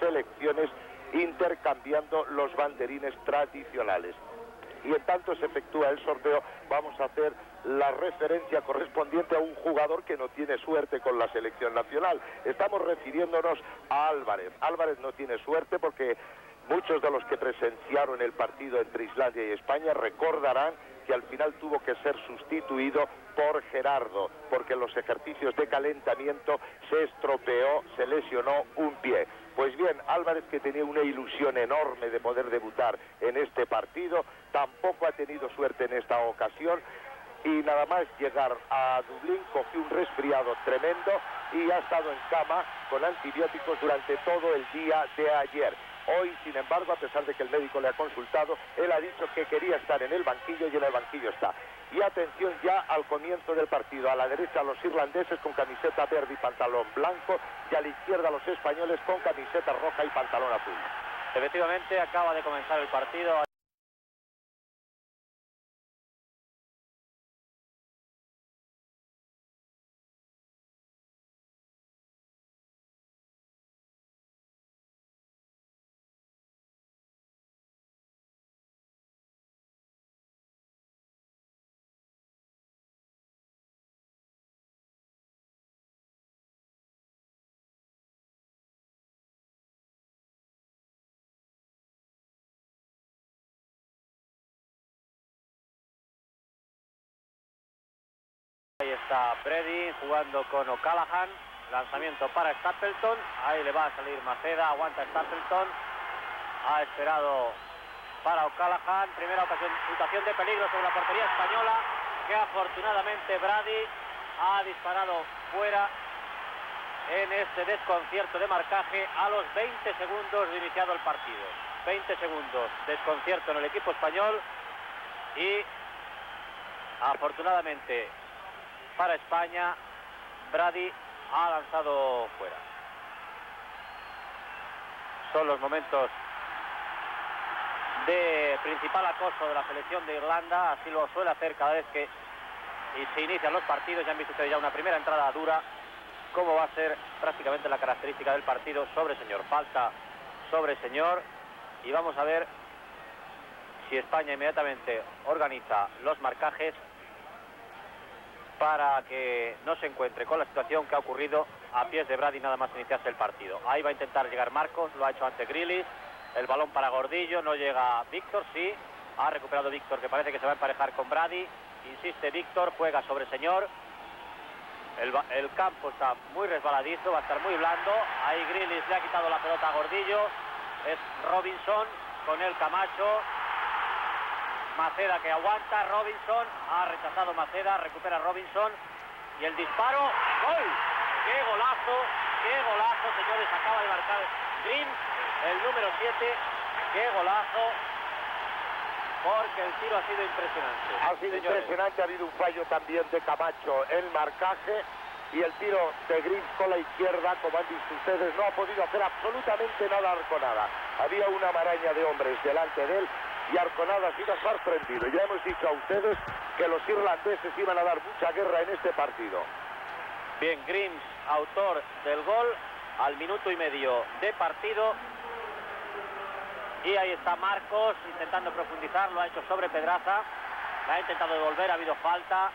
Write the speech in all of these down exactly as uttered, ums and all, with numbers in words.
selecciones intercambiando los banderines tradicionales. Y en tanto se efectúa el sorteo, vamos a hacer la referencia correspondiente a un jugador que no tiene suerte con la selección nacional. Estamos refiriéndonos a Álvarez. Álvarez no tiene suerte porque muchos de los que presenciaron el partido entre Islandia y España recordarán que al final tuvo que ser sustituido por Gerardo, porque en los ejercicios de calentamiento se estropeó, se lesionó un pie. Pues bien, Álvarez, que tenía una ilusión enorme de poder debutar en este partido, tampoco ha tenido suerte en esta ocasión, y nada más llegar a Dublín cogió un resfriado tremendo y ha estado en cama con antibióticos durante todo el día de ayer. Hoy, sin embargo, a pesar de que el médico le ha consultado, él ha dicho que quería estar en el banquillo y en el banquillo está. Y atención ya al comienzo del partido. A la derecha los irlandeses con camiseta verde y pantalón blanco, y a la izquierda los españoles con camiseta roja y pantalón azul. Efectivamente, acaba de comenzar el partido. Ahí está Brady jugando con O'Callaghan, lanzamiento para Stapleton, ahí le va a salir Maceda, aguanta Stapleton, ha esperado para O'Callaghan, primera ocasión, situación de peligro sobre la portería española, que afortunadamente Brady ha disparado fuera en este desconcierto de marcaje a los veinte segundos de iniciado el partido. veinte segundos, desconcierto en el equipo español y afortunadamente para España, Brady ha lanzado fuera. Son los momentos de principal acoso de la selección de Irlanda, así lo suele hacer cada vez que se inician los partidos. Ya han visto ustedes ya una primera entrada dura, como va a ser prácticamente la característica del partido. Sobre señor, falta sobre señor, y vamos a ver si España inmediatamente organiza los marcajes para que no se encuentre con la situación que ha ocurrido a pies de Brady nada más iniciarse el partido. Ahí va a intentar llegar Marcos, lo ha hecho ante Grealish, el balón para Gordillo, no llega Víctor, sí, ha recuperado Víctor, que parece que se va a emparejar con Brady, insiste Víctor, juega sobre señor, el, el campo está muy resbaladizo, va a estar muy blando, ahí Grealish le ha quitado la pelota a Gordillo, es Robinson con el Camacho, Maceda que aguanta, Robinson, ha rechazado Maceda, recupera Robinson, y el disparo, ¡gol! ¡Qué golazo! ¡Qué golazo, señores! Acaba de marcar Grimm, el número siete, ¡qué golazo! Porque el tiro ha sido impresionante. Ha sido señores. impresionante, ha habido un fallo también de Camacho en marcaje, y el tiro de Grimm con la izquierda, como han visto ustedes, no ha podido hacer absolutamente nada Arconada. Había una maraña de hombres delante de él, y Arconada ha sido sorprendido. Ya hemos dicho a ustedes que los irlandeses iban a dar mucha guerra en este partido. Bien, Grimm, autor del gol al minuto y medio de partido. Y ahí está Marcos intentando profundizar, lo ha hecho sobre Pedraza, la ha intentado devolver, ha habido falta.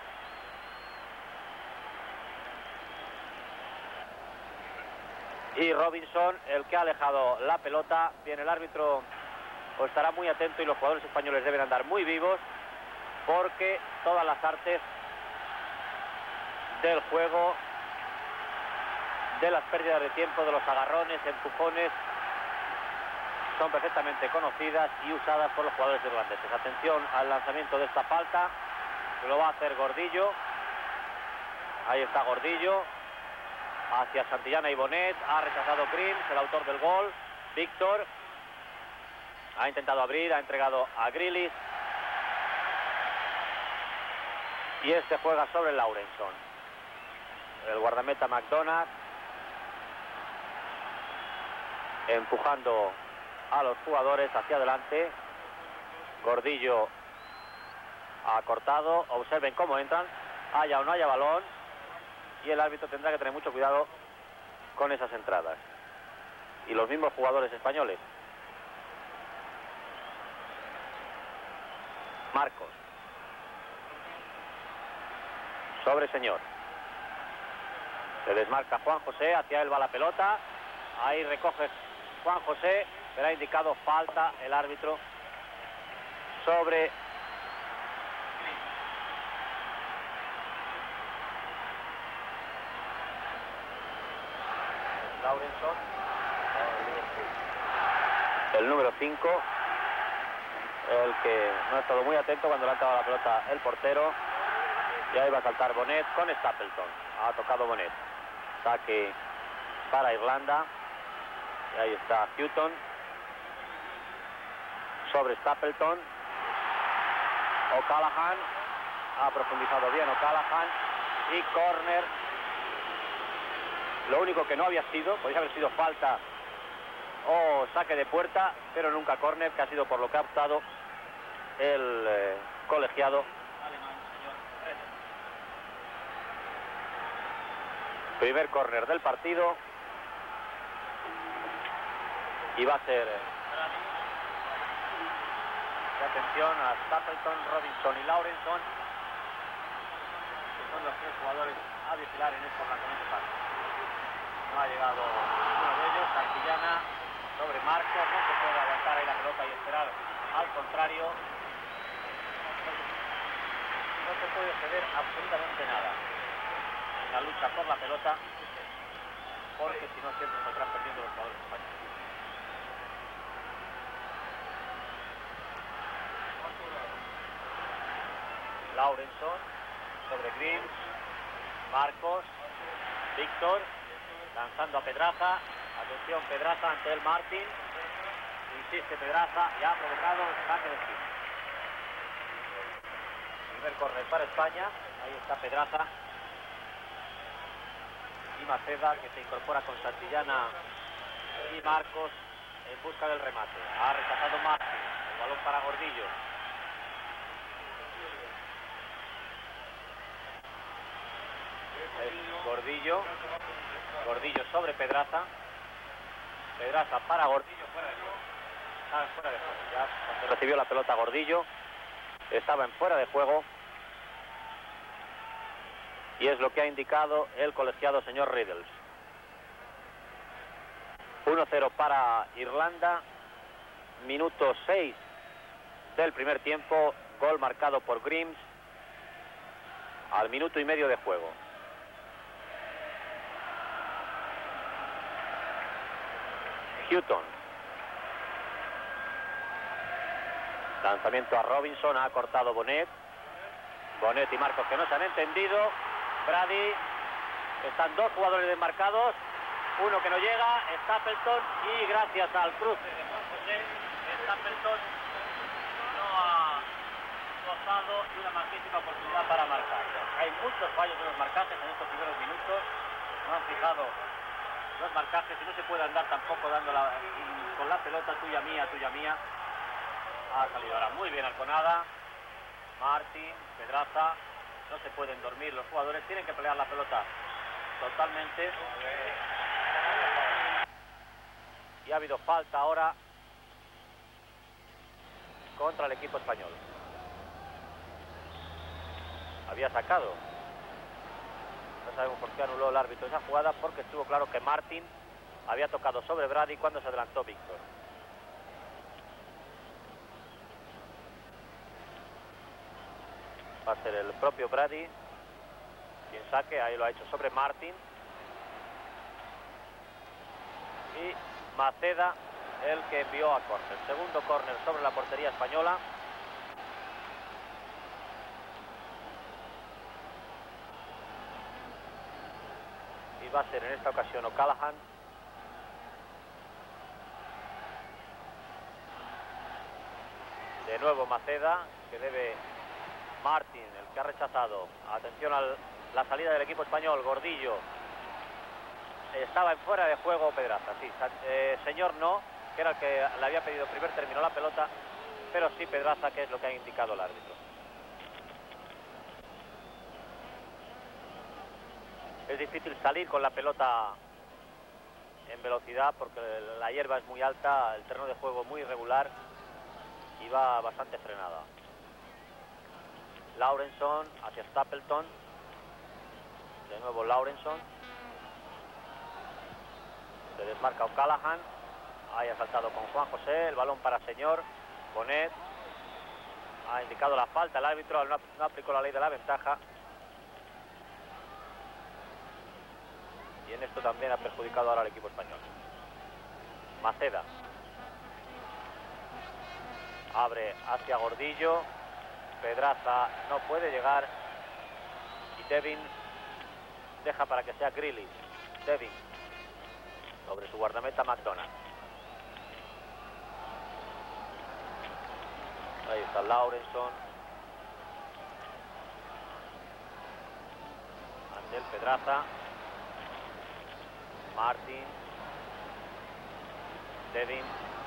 Y Robinson, el que ha alejado la pelota. Bien, el árbitro o estará muy atento y los jugadores españoles deben andar muy vivos, porque todas las artes del juego, de las pérdidas de tiempo, de los agarrones, empujones, son perfectamente conocidas y usadas por los jugadores irlandeses. Atención al lanzamiento de esta falta, lo va a hacer Gordillo, ahí está Gordillo, hacia Santillana y Bonet, ha rechazado Grimm, el autor del gol, Víctor, ha intentado abrir, ha entregado a Grealish, y este juega sobre Laurenson. El guardameta McDonagh empujando a los jugadores hacia adelante. Gordillo ha cortado, observen cómo entran, haya o no haya balón, y el árbitro tendrá que tener mucho cuidado con esas entradas. y los mismos jugadores españoles. Marcos. Sobre Señor. Se desmarca Juan José, hacia él va la pelota. Ahí recoge Juan José, pero ha indicado falta el árbitro sobre Laurenson, el número cinco, el que no ha estado muy atento cuando le ha entrado la pelota el portero. Y ahí va a saltar Bonet con Stapleton. Ha tocado Bonet. Saque para Irlanda. Y ahí está Houghton sobre Stapleton. O'Callaghan ha profundizado bien O'Callaghan y córner. Lo único que no había sido, podría haber sido falta o saque de puerta, pero nunca córner, que ha sido por lo que ha optado el eh, colegiado alemán, señor Redl. Primer córner del partido y va a ser eh, de atención a Stapleton, Robinson y Laurenson, que son los tres jugadores a vigilar en este lanzamiento de pase. No ha llegado uno de ellos. Santillana sobre Marcos, no se puede aguantar ahí la pelota y esperar al contrario. No se puede ceder absolutamente nada en la lucha por la pelota, porque si no siempre saldrán perdiendo los jugadores españoles. Laurenson sobre Grims, Marcos, Víctor, lanzando a Pedraza. Atención, Pedraza ante el Martín. Insiste Pedraza y ha provocado el saque de esquina. Primer córner para España. Ahí está Pedraza y Maceda, que se incorpora con Santillana y Marcos en busca del remate. Ha rechazado Martín. El balón para Gordillo. Es Gordillo. Gordillo sobre Pedraza. Pedraza para Gordillo, fuera de juego. Ah, fuera de juego. Ya cuando recibió la pelota Gordillo estaba en fuera de juego. Y es lo que ha indicado el colegiado señor Riddles. uno cero para Irlanda. Minuto seis del primer tiempo. Gol marcado por Grims al minuto y medio de juego. Houghton. Lanzamiento a Robinson, ha cortado Bonet. Bonet y Marcos que no se han entendido. Brady. Están dos jugadores desmarcados. Uno que no llega, Stapleton, y gracias al cruce de Juan José, Stapleton no ha gozado de una magnífica oportunidad para marcar. Hay muchos fallos en los marcajes en estos primeros minutos. No han fijado los marcajes y no se puede andar tampoco dando la, con la pelota tuya mía, tuya mía. Ha salido ahora muy bien Alconada, Martín, Pedraza. No se pueden dormir los jugadores, tienen que pelear la pelota totalmente. Y ha habido falta ahora contra el equipo español. Había sacado. No sabemos por qué anuló el árbitro esa jugada, porque estuvo claro que Martín había tocado sobre Brady cuando se adelantó Víctor. Va a ser el propio Brady quien saque. Ahí lo ha hecho sobre Martín. Y Maceda el que envió a córner. Segundo córner sobre la portería española. Y va a ser en esta ocasión O'Callaghan. De nuevo Maceda, que debe Martín, el que ha rechazado. Atención a la salida del equipo español. Gordillo. Estaba en fuera de juego Pedraza, sí. Eh, señor no, que era el que le había pedido primer terminó la pelota, pero sí Pedraza, que es lo que ha indicado el árbitro. Es difícil salir con la pelota en velocidad porque la hierba es muy alta, el terreno de juego muy irregular y va bastante frenada. Lawrenson hacia Stapleton. De nuevo Lawrenson. Se desmarca O'Callaghan. Ahí ha saltado con Juan José. El balón para Señor. Bonet. Ha indicado la falta. El árbitro no, no aplicó la ley de la ventaja. Y en esto también ha perjudicado ahora al equipo español. Maceda. Abre hacia Gordillo. Pedraza no puede llegar. Y Devin deja para que sea Grealish. Devin sobre su guardameta McDonald. Ahí está Lawrenson. Andel Pedraza. Martin. Devin.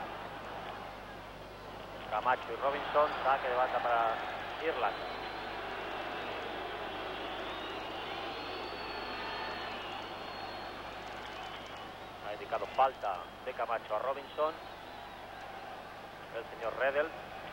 Camacho y Robinson. Saque de banda para Irlanda. Ha indicado falta de Camacho a Robinson. El señor Redel.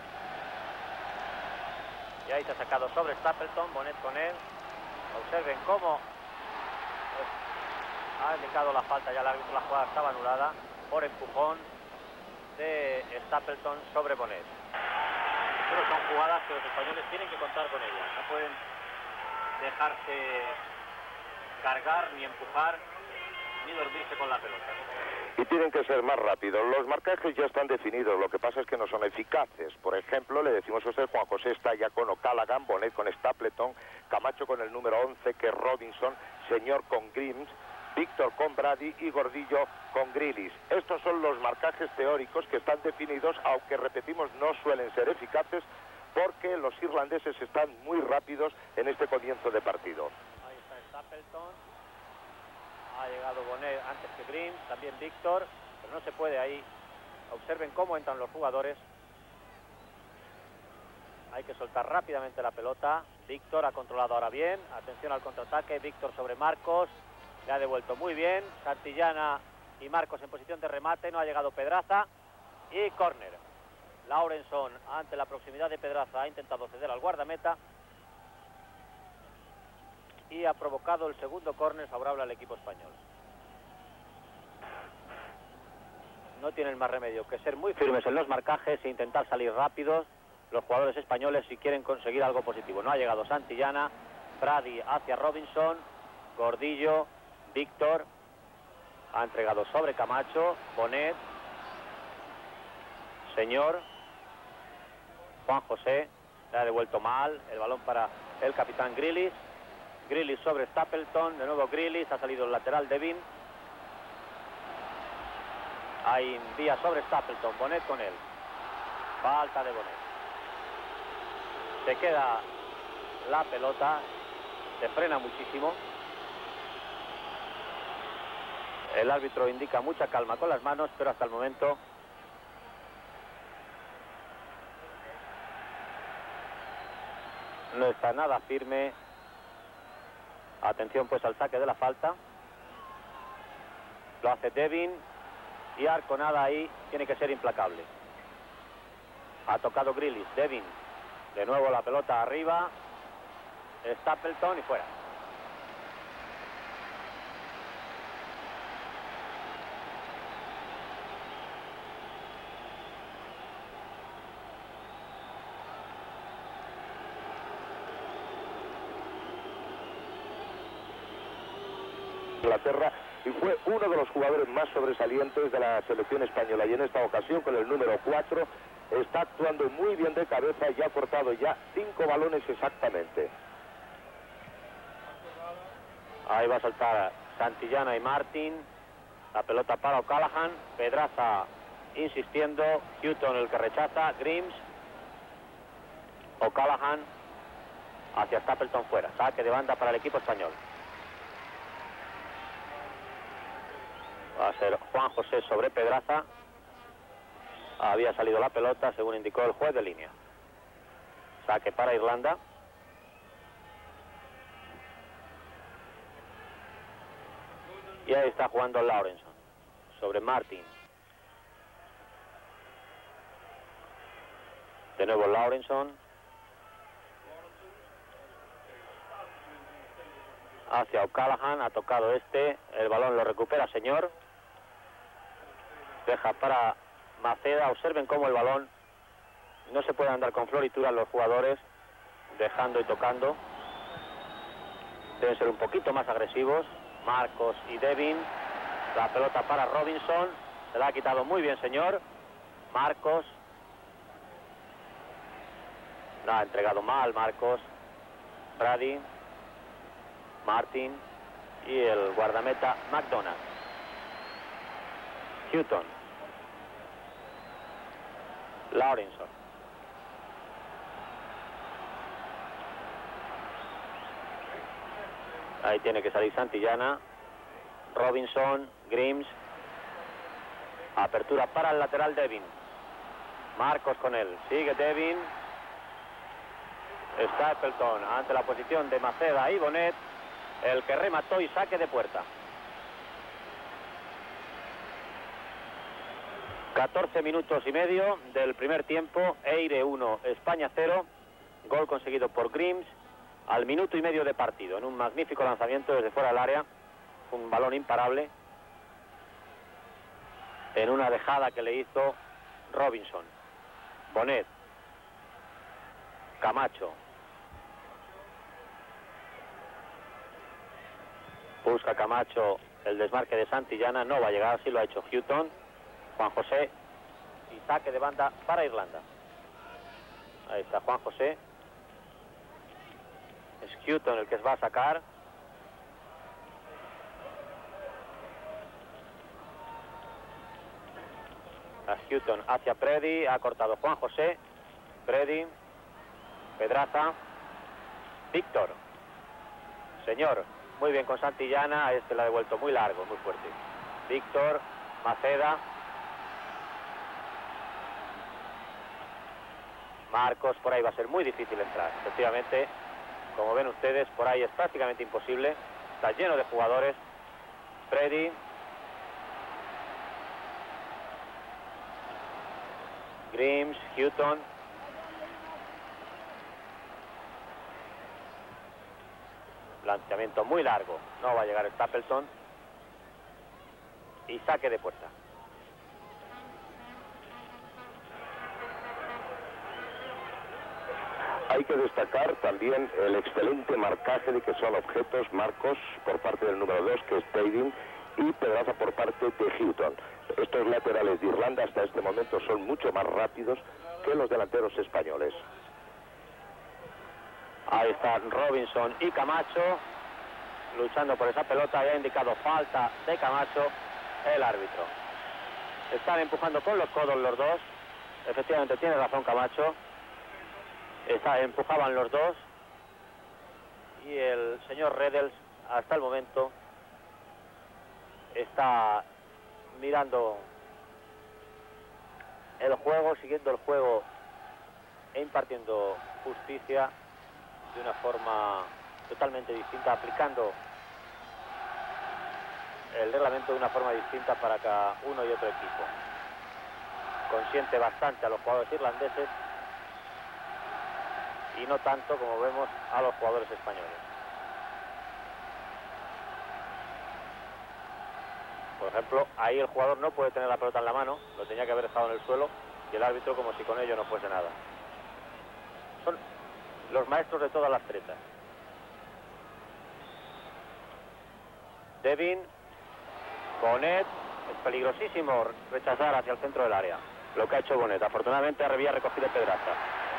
Y ahí se ha sacado sobre Stapleton. Bonet con él. Observen cómo pues, ha indicado la falta. Ya el árbitro, la jugada estaba anulada por empujón de Stapleton sobre Bonet. Pero son jugadas que los españoles tienen que contar con ellas. No pueden dejarse cargar, ni empujar, ni dormirse con la pelota. Y tienen que ser más rápidos. Los marcajes ya están definidos, lo que pasa es que no son eficaces. Por ejemplo, le decimos a usted, Juan José está ya con O'Callaghan, Bonet con Stapleton, Camacho con el número once, que es Robinson, Señor con Grims, Víctor con Brady y Gordillo con Grealish. Estos son los marcajes teóricos que están definidos, aunque repetimos no suelen ser eficaces porque los irlandeses están muy rápidos en este comienzo de partido. Ahí está Stapleton. Ha llegado Bonet antes que Grimm, también Víctor, pero no se puede ahí. Observen cómo entran los jugadores. Hay que soltar rápidamente la pelota. Víctor ha controlado ahora bien. Atención al contraataque. Víctor sobre Marcos. Le ha devuelto muy bien. Santillana y Marcos en posición de remate. No ha llegado Pedraza. Y córner. Lawrenson, ante la proximidad de Pedraza, ha intentado ceder al guardameta. Y ha provocado el segundo córner favorable al equipo español. No tienen más remedio que ser muy firmes en los marcajes e intentar salir rápidos los jugadores españoles si quieren conseguir algo positivo. No ha llegado Santillana. Brady hacia Robinson. Gordillo. Víctor ha entregado sobre Camacho. Bonet. Señor. Juan José le ha devuelto mal. El balón para el capitán Grealish. Grealish sobre Stapleton. De nuevo Grealish. Ha salido el lateral Devin. Ahí envía sobre Stapleton. Bonet con él. Falta de Bonet. Se queda la pelota. Se frena muchísimo. El árbitro indica mucha calma con las manos, pero hasta el momento no está nada firme. Atención pues al saque de la falta. Lo hace Devin. Y Arconada ahí tiene que ser implacable. Ha tocado Grealish. Devin. De nuevo la pelota arriba. Stapleton y fuera. Inglaterra, y fue uno de los jugadores más sobresalientes de la selección española, y en esta ocasión con el número cuatro está actuando muy bien de cabeza y ha cortado ya cinco balones exactamente. Ahí va a saltar Santillana y Martin. La pelota para O'Callaghan. Pedraza insistiendo. Houghton el que rechaza. Grims. O'Callaghan hacia Stapleton fuera. Saque de banda para el equipo español. Va a ser Juan José sobre Pedraza. Había salido la pelota según indicó el juez de línea. Saque para Irlanda. Y ahí está jugando Lawrenson. sobre Martin. De nuevo Lawrenson. Hacia O'Callaghan, ha tocado este, el balón lo recupera señor. Deja para Maceda, observen cómo el balón no se puede andar con floritura los jugadores, dejando y tocando. Deben ser un poquito más agresivos. Marcos y Devin. La pelota para Robinson. Se la ha quitado muy bien, señor. Marcos. La ha entregado mal Marcos. Brady. Martin. Y el guardameta McDonald. Houghton. Lawrenson. Ahí tiene que salir Santillana. Robinson, Grimes. Apertura para el lateral Devin. Marcos con él. Sigue Devin. Stapleton ante la posición de Maceda y Bonet. El que remató y saque de puerta. catorce minutos y medio del primer tiempo. Eire uno, España cero. Gol conseguido por Grimes al minuto y medio de partido, en un magnífico lanzamiento desde fuera del área, un balón imparable, en una dejada que le hizo Robinson. Bonet, Camacho, busca Camacho el desmarque de Santillana, no va a llegar, así lo ha hecho Houghton. Juan José, y saque de banda para Irlanda. Ahí está Juan José. Es Houghton el que va a sacar. A Houghton hacia Predi. Ha cortado Juan José. Predi. Pedraza. Víctor. Señor. Muy bien con Santillana. A este le ha devuelto muy largo, muy fuerte. Víctor. Maceda. Marcos. Por ahí va a ser muy difícil entrar. Efectivamente. Como ven ustedes, por ahí es prácticamente imposible. Está lleno de jugadores. Freddy. Grimes, Houghton. Lanzamiento muy largo. No va a llegar Stapleton. Y saque de puerta. Hay que destacar también el excelente marcaje de que son objetos Marcos por parte del número dos, que es Tading, y Pedraza por parte de Houghton. Estos laterales de Irlanda hasta este momento son mucho más rápidos que los delanteros españoles. Ahí están Robinson y Camacho luchando por esa pelota. Ya ha indicado falta de Camacho el árbitro. Están empujando con los codos los dos. Efectivamente tiene razón Camacho. Está, empujaban los dos y el señor Redels hasta el momento está mirando el juego, siguiendo el juego e impartiendo justicia de una forma totalmente distinta, aplicando el reglamento de una forma distinta para cada uno y otro equipo. Consiente bastante a los jugadores irlandeses y no tanto, como vemos, a los jugadores españoles. Por ejemplo, ahí el jugador no puede tener la pelota en la mano, lo tenía que haber dejado en el suelo, y el árbitro como si con ello no fuese nada. Son los maestros de todas las tretas. Devin, Bonet, es peligrosísimo rechazar hacia el centro del área, lo que ha hecho Bonet. Afortunadamente había recogido Pedraza.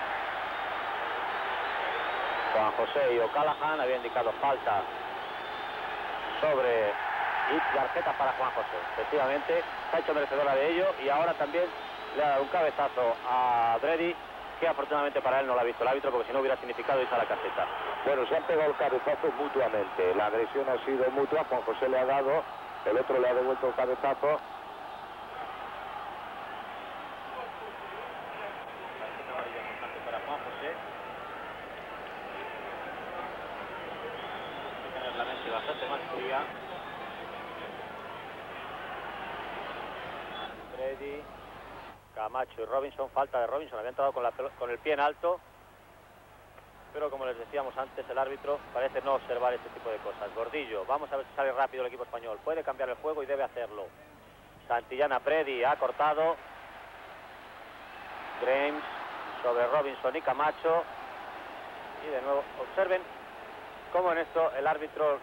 Juan José y O'Callaghan había indicado falta sobre y tarjeta para Juan José. Efectivamente, se ha hecho merecedora de ello y ahora también le ha dado un cabezazo a Brady, que afortunadamente para él no lo ha visto el árbitro, porque si no hubiera significado irse a la caseta. Bueno, se han pegado el cabezazo mutuamente. La agresión ha sido mutua. Juan José le ha dado, el otro le ha devuelto el cabezazo. Para Juan José. Hay que tener la mente bastante más fría. Brady, Camacho y Robinson. Falta de Robinson, había entrado con, la, con el pie en alto, pero como les decíamos antes, el árbitro parece no observar este tipo de cosas. Gordillo, vamos a ver si sale rápido el equipo español. Puede cambiar el juego y debe hacerlo. Santillana, Brady ha cortado. Grimes sobre Robinson y Camacho. Y de nuevo, observen cómo en esto el árbitro...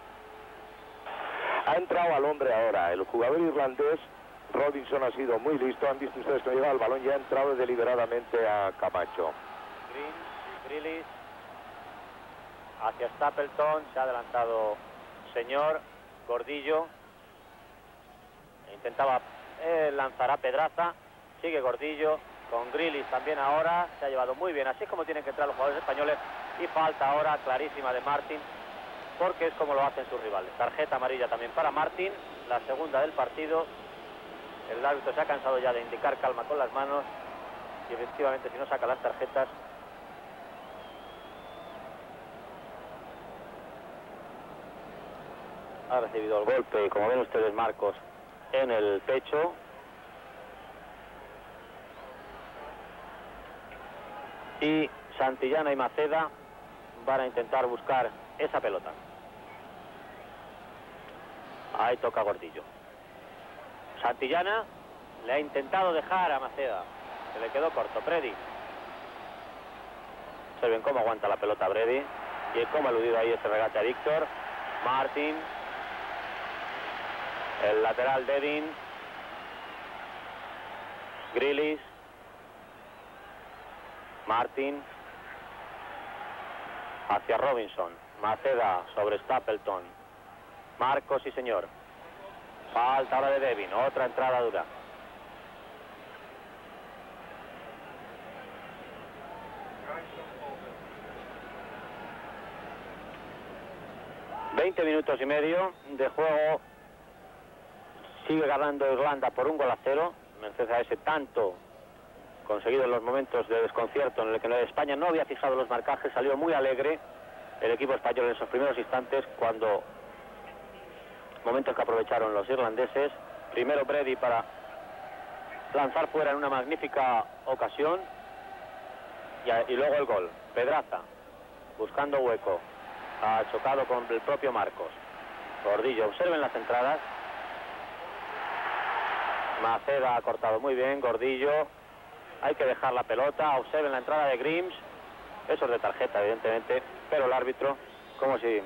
Ha entrado al hombre ahora. El jugador irlandés, Robinson, ha sido muy listo. Han visto ustedes que no llega el balón y ha entrado deliberadamente a Camacho. Grimes, Grealish, hacia Stapleton, se ha adelantado Señor, Gordillo. Intentaba eh, lanzar a Pedraza, sigue Gordillo, con Grealish también ahora, se ha llevado muy bien, así es como tienen que entrar los jugadores españoles, y falta ahora clarísima de Martin, porque es como lo hacen sus rivales. Tarjeta amarilla también para Martin, la segunda del partido. El árbitro se ha cansado ya de indicar calma con las manos, y efectivamente si no saca las tarjetas... Ha recibido el golpe, como ven ustedes, Marcos, en el pecho. Y Santillana y Maceda van a intentar buscar esa pelota. Ahí toca Gordillo. Santillana le ha intentado dejar a Maceda, se le quedó corto. Brady. Se ven cómo aguanta la pelota Brady y cómo ha eludido ahí ese regate a Víctor. Martin. El lateral Devin. Grealish. Martin. Hacia Robinson. Maceda sobre Stapleton. Marcos y Señor. Falta ahora de Devin. Otra entrada dura. veinte minutos y medio de juego. Sigue ganando Irlanda por un gol a cero, merced a ese tanto conseguido en los momentos de desconcierto en el que España no había fijado los marcajes. Salió muy alegre el equipo español en esos primeros instantes, cuando momentos que aprovecharon los irlandeses. Primero Brady para lanzar fuera en una magnífica ocasión, y, a, y luego el gol. Pedraza buscando hueco, ha chocado con el propio Marcos. Gordillo, observen las entradas. Maceda ha cortado muy bien. Gordillo, hay que dejar la pelota. Observen la entrada de Grimes. Eso es de tarjeta, evidentemente, pero el árbitro, como si...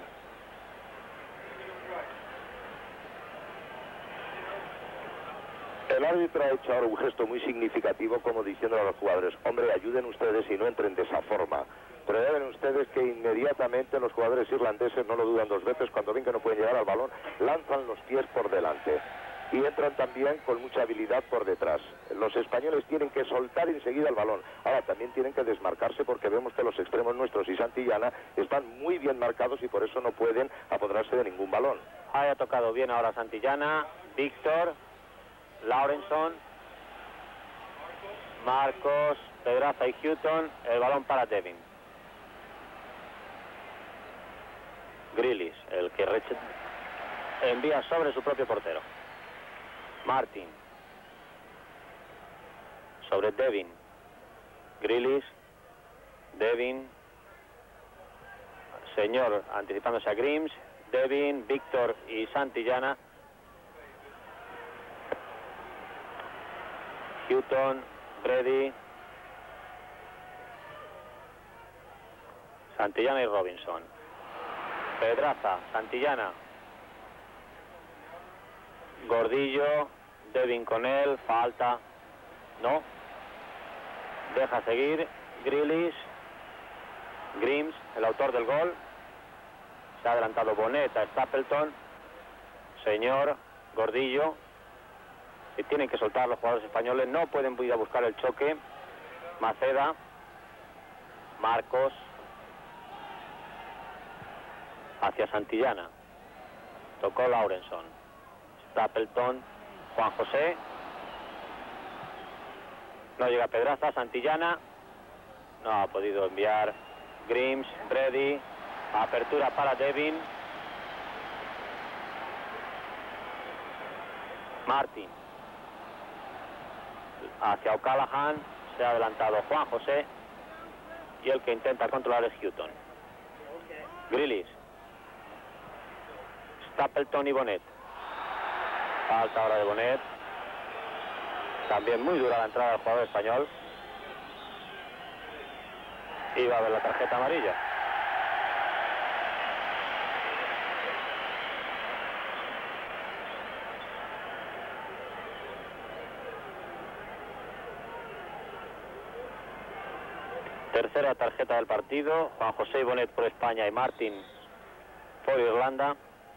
El árbitro ha hecho ahora un gesto muy significativo, como diciendo a los jugadores: hombre, ayuden ustedes y no entren de esa forma. Pero ya ven ustedes que inmediatamente los jugadores irlandeses no lo dudan dos veces. Cuando ven que no pueden llegar al balón, lanzan los pies por delante y entran también con mucha habilidad por detrás. Los españoles tienen que soltar enseguida el balón. Ahora también tienen que desmarcarse, porque vemos que los extremos nuestros y Santillana están muy bien marcados y por eso no pueden apoderarse de ningún balón. Haya tocado bien ahora Santillana, Víctor, Laurenson, Marcos, Pedraza y Houghton. El balón para Devin. Grealish, el que envía sobre su propio portero. Martin sobre Devin. Grealish, Devin, Señor anticipándose a Grimes, Devin, Víctor y Santillana. Houghton, Brady, Santillana y Robinson. Pedraza, Santillana, Gordillo, Devin con él, falta, no, deja seguir. Grealish, Grimes, el autor del gol, se ha adelantado Bonet a Stapleton. Señor, Gordillo, y tienen que soltar los jugadores españoles, no pueden ir a buscar el choque. Maceda, Marcos, hacia Santillana, tocó Laurenson, Stapleton, Juan José, no llega Pedraza. Santillana, no ha podido enviar. Grimes, Brady, apertura para Devin, Martin, hacia O'Callaghan, se ha adelantado Juan José y el que intenta controlar es Houghton. Grealish, Stapleton y Bonnet. Falta ahora de Bonnet. También muy dura la entrada del jugador español. Y va a ver la tarjeta amarilla. Tercera tarjeta del partido. Juan José y Bonnet por España y Martin por Irlanda.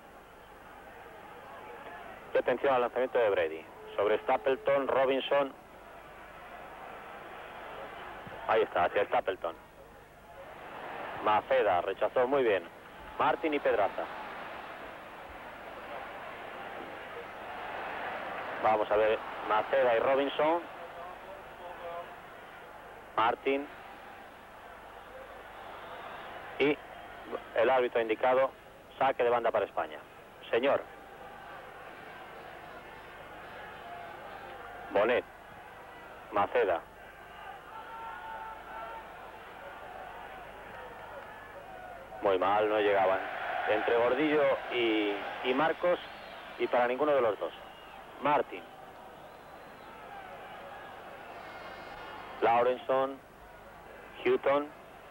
Y atención al lanzamiento de Brady. Sobre Stapleton, Robinson. Ahí está, hacia Stapleton. Maceda rechazó muy bien. Martin y Pedraza. Vamos a ver Maceda y Robinson. Martin. Y el árbitro ha indicado saque de banda para España. Señor. Bonnet. Maceda. Muy mal, no llegaban. Entre Gordillo y, y Marcos, y para ninguno de los dos. Martin. Lawrenson. Houghton.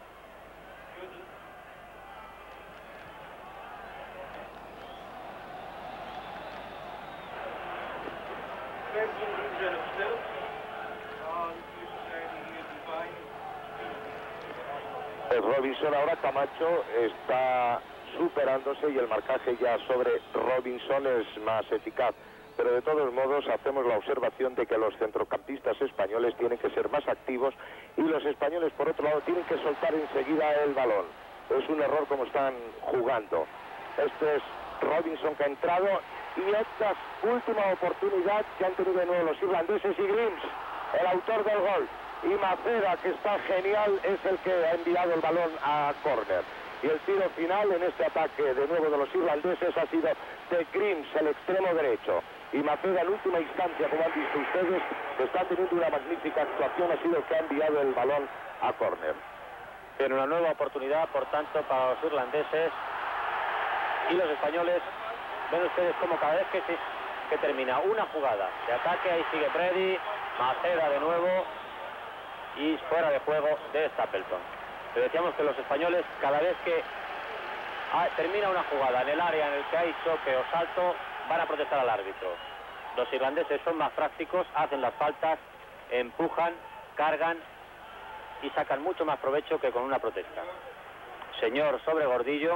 Robinson, ahora Camacho está superándose y el marcaje ya sobre Robinson es más eficaz. Pero de todos modos hacemos la observación de que los centrocampistas españoles tienen que ser más activos y los españoles por otro lado tienen que soltar enseguida el balón. Es un error como están jugando. Este es Robinson que ha entrado y esta última oportunidad que han tenido de nuevo los irlandeses y Grims, el autor del gol. Y Maceda, que está genial, es el que ha enviado el balón a córner. Y el tiro final en este ataque de nuevo de los irlandeses ha sido de Grims, el extremo derecho. Y Maceda en última instancia, como han visto ustedes, que está teniendo una magnífica actuación, ha sido el que ha enviado el balón a córner. Tiene una nueva oportunidad, por tanto, para los irlandeses. Y los españoles, ven ustedes como cada vez que, se, que termina una jugada de ataque, ahí sigue Brady, Maceda de nuevo. Y fuera de juego de Stapleton. Le decíamos que los españoles, cada vez que ah, termina una jugada en el área en el que hay choque o salto, van a protestar al árbitro. Los irlandeses son más prácticos, hacen las faltas, empujan, cargan y sacan mucho más provecho que con una protesta. Señor sobre Gordillo.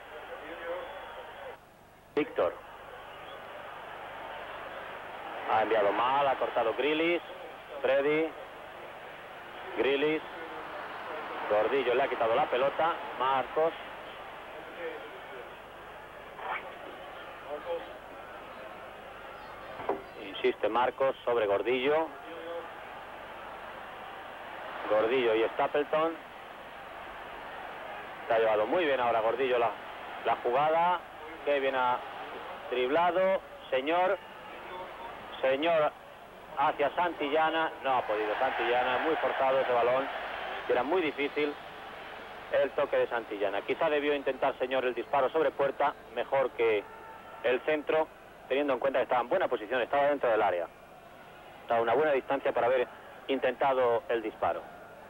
Víctor. Ha enviado mal, ha cortado Grealish. Freddy. Grealish. Gordillo le ha quitado la pelota. Marcos. Insiste Marcos sobre Gordillo. Gordillo y Stapleton. Se ha llevado muy bien ahora Gordillo la, la jugada. Que bien ha driblado. Señor. Señor. Hacia Santillana, no ha podido Santillana, muy forzado ese balón, era muy difícil el toque de Santillana. Quizá debió intentar, señor, el disparo sobre puerta, mejor que el centro, teniendo en cuenta que estaba en buena posición, estaba dentro del área. Estaba a una buena distancia para haber intentado el disparo.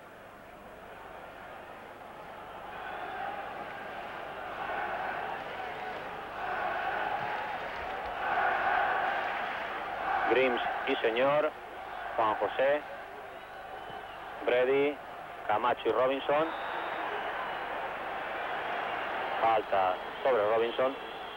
Grims y señor, Juan José, Brady, Camacho y Robinson. Falta sobre Robinson.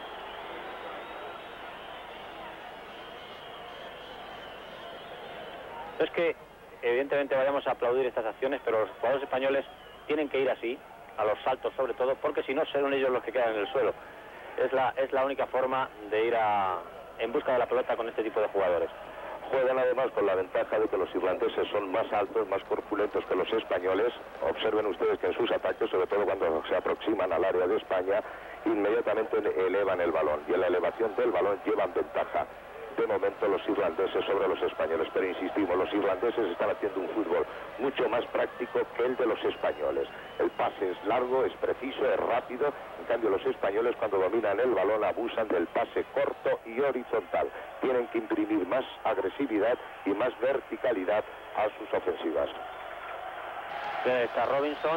Es que evidentemente vayamos a aplaudir estas acciones, pero los jugadores españoles tienen que ir así, a los saltos sobre todo, porque si no serán ellos los que quedan en el suelo. Es la, es la única forma de ir a... en busca de la pelota con este tipo de jugadores. Juegan además con la ventaja de que los irlandeses son más altos, más corpulentos que los españoles. Observen ustedes que en sus ataques, sobre todo cuando se aproximan al área de España, inmediatamente elevan el balón y en la elevación del balón llevan ventaja. de momento los irlandeses sobre los españoles, pero insistimos, los irlandeses están haciendo un fútbol mucho más práctico que el de los españoles. El pase es largo, es preciso, es rápido, en cambio los españoles cuando dominan el balón abusan del pase corto y horizontal. Tienen que imprimir más agresividad y más verticalidad a sus ofensivas. Bien, está Robinson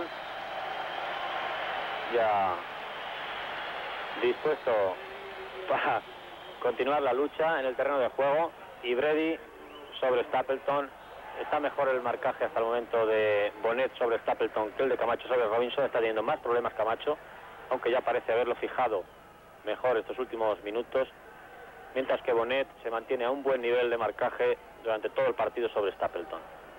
ya dispuesto para continuar la lucha en el terreno de juego, y Brady sobre Stapleton. Está mejor el marcaje hasta el momento de Bonet sobre Stapleton que el de Camacho sobre Robinson. Está teniendo más problemas Camacho, aunque ya parece haberlo fijado mejor estos últimos minutos, mientras que Bonet se mantiene a un buen nivel de marcaje durante todo el partido sobre Stapleton.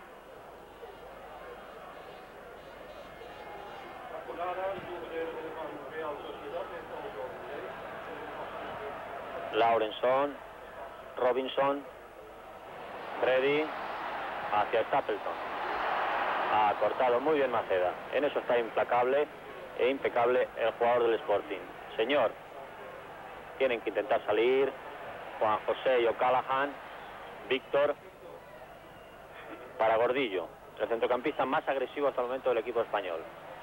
Lawrenson, Robinson, Brady hacia Stapleton. Ha cortado muy bien Maceda. En eso está implacable e impecable el jugador del Sporting. Señor, tienen que intentar salir Juan José y O'Callaghan. Víctor para Gordillo, el centrocampista más agresivo hasta el momento del equipo español.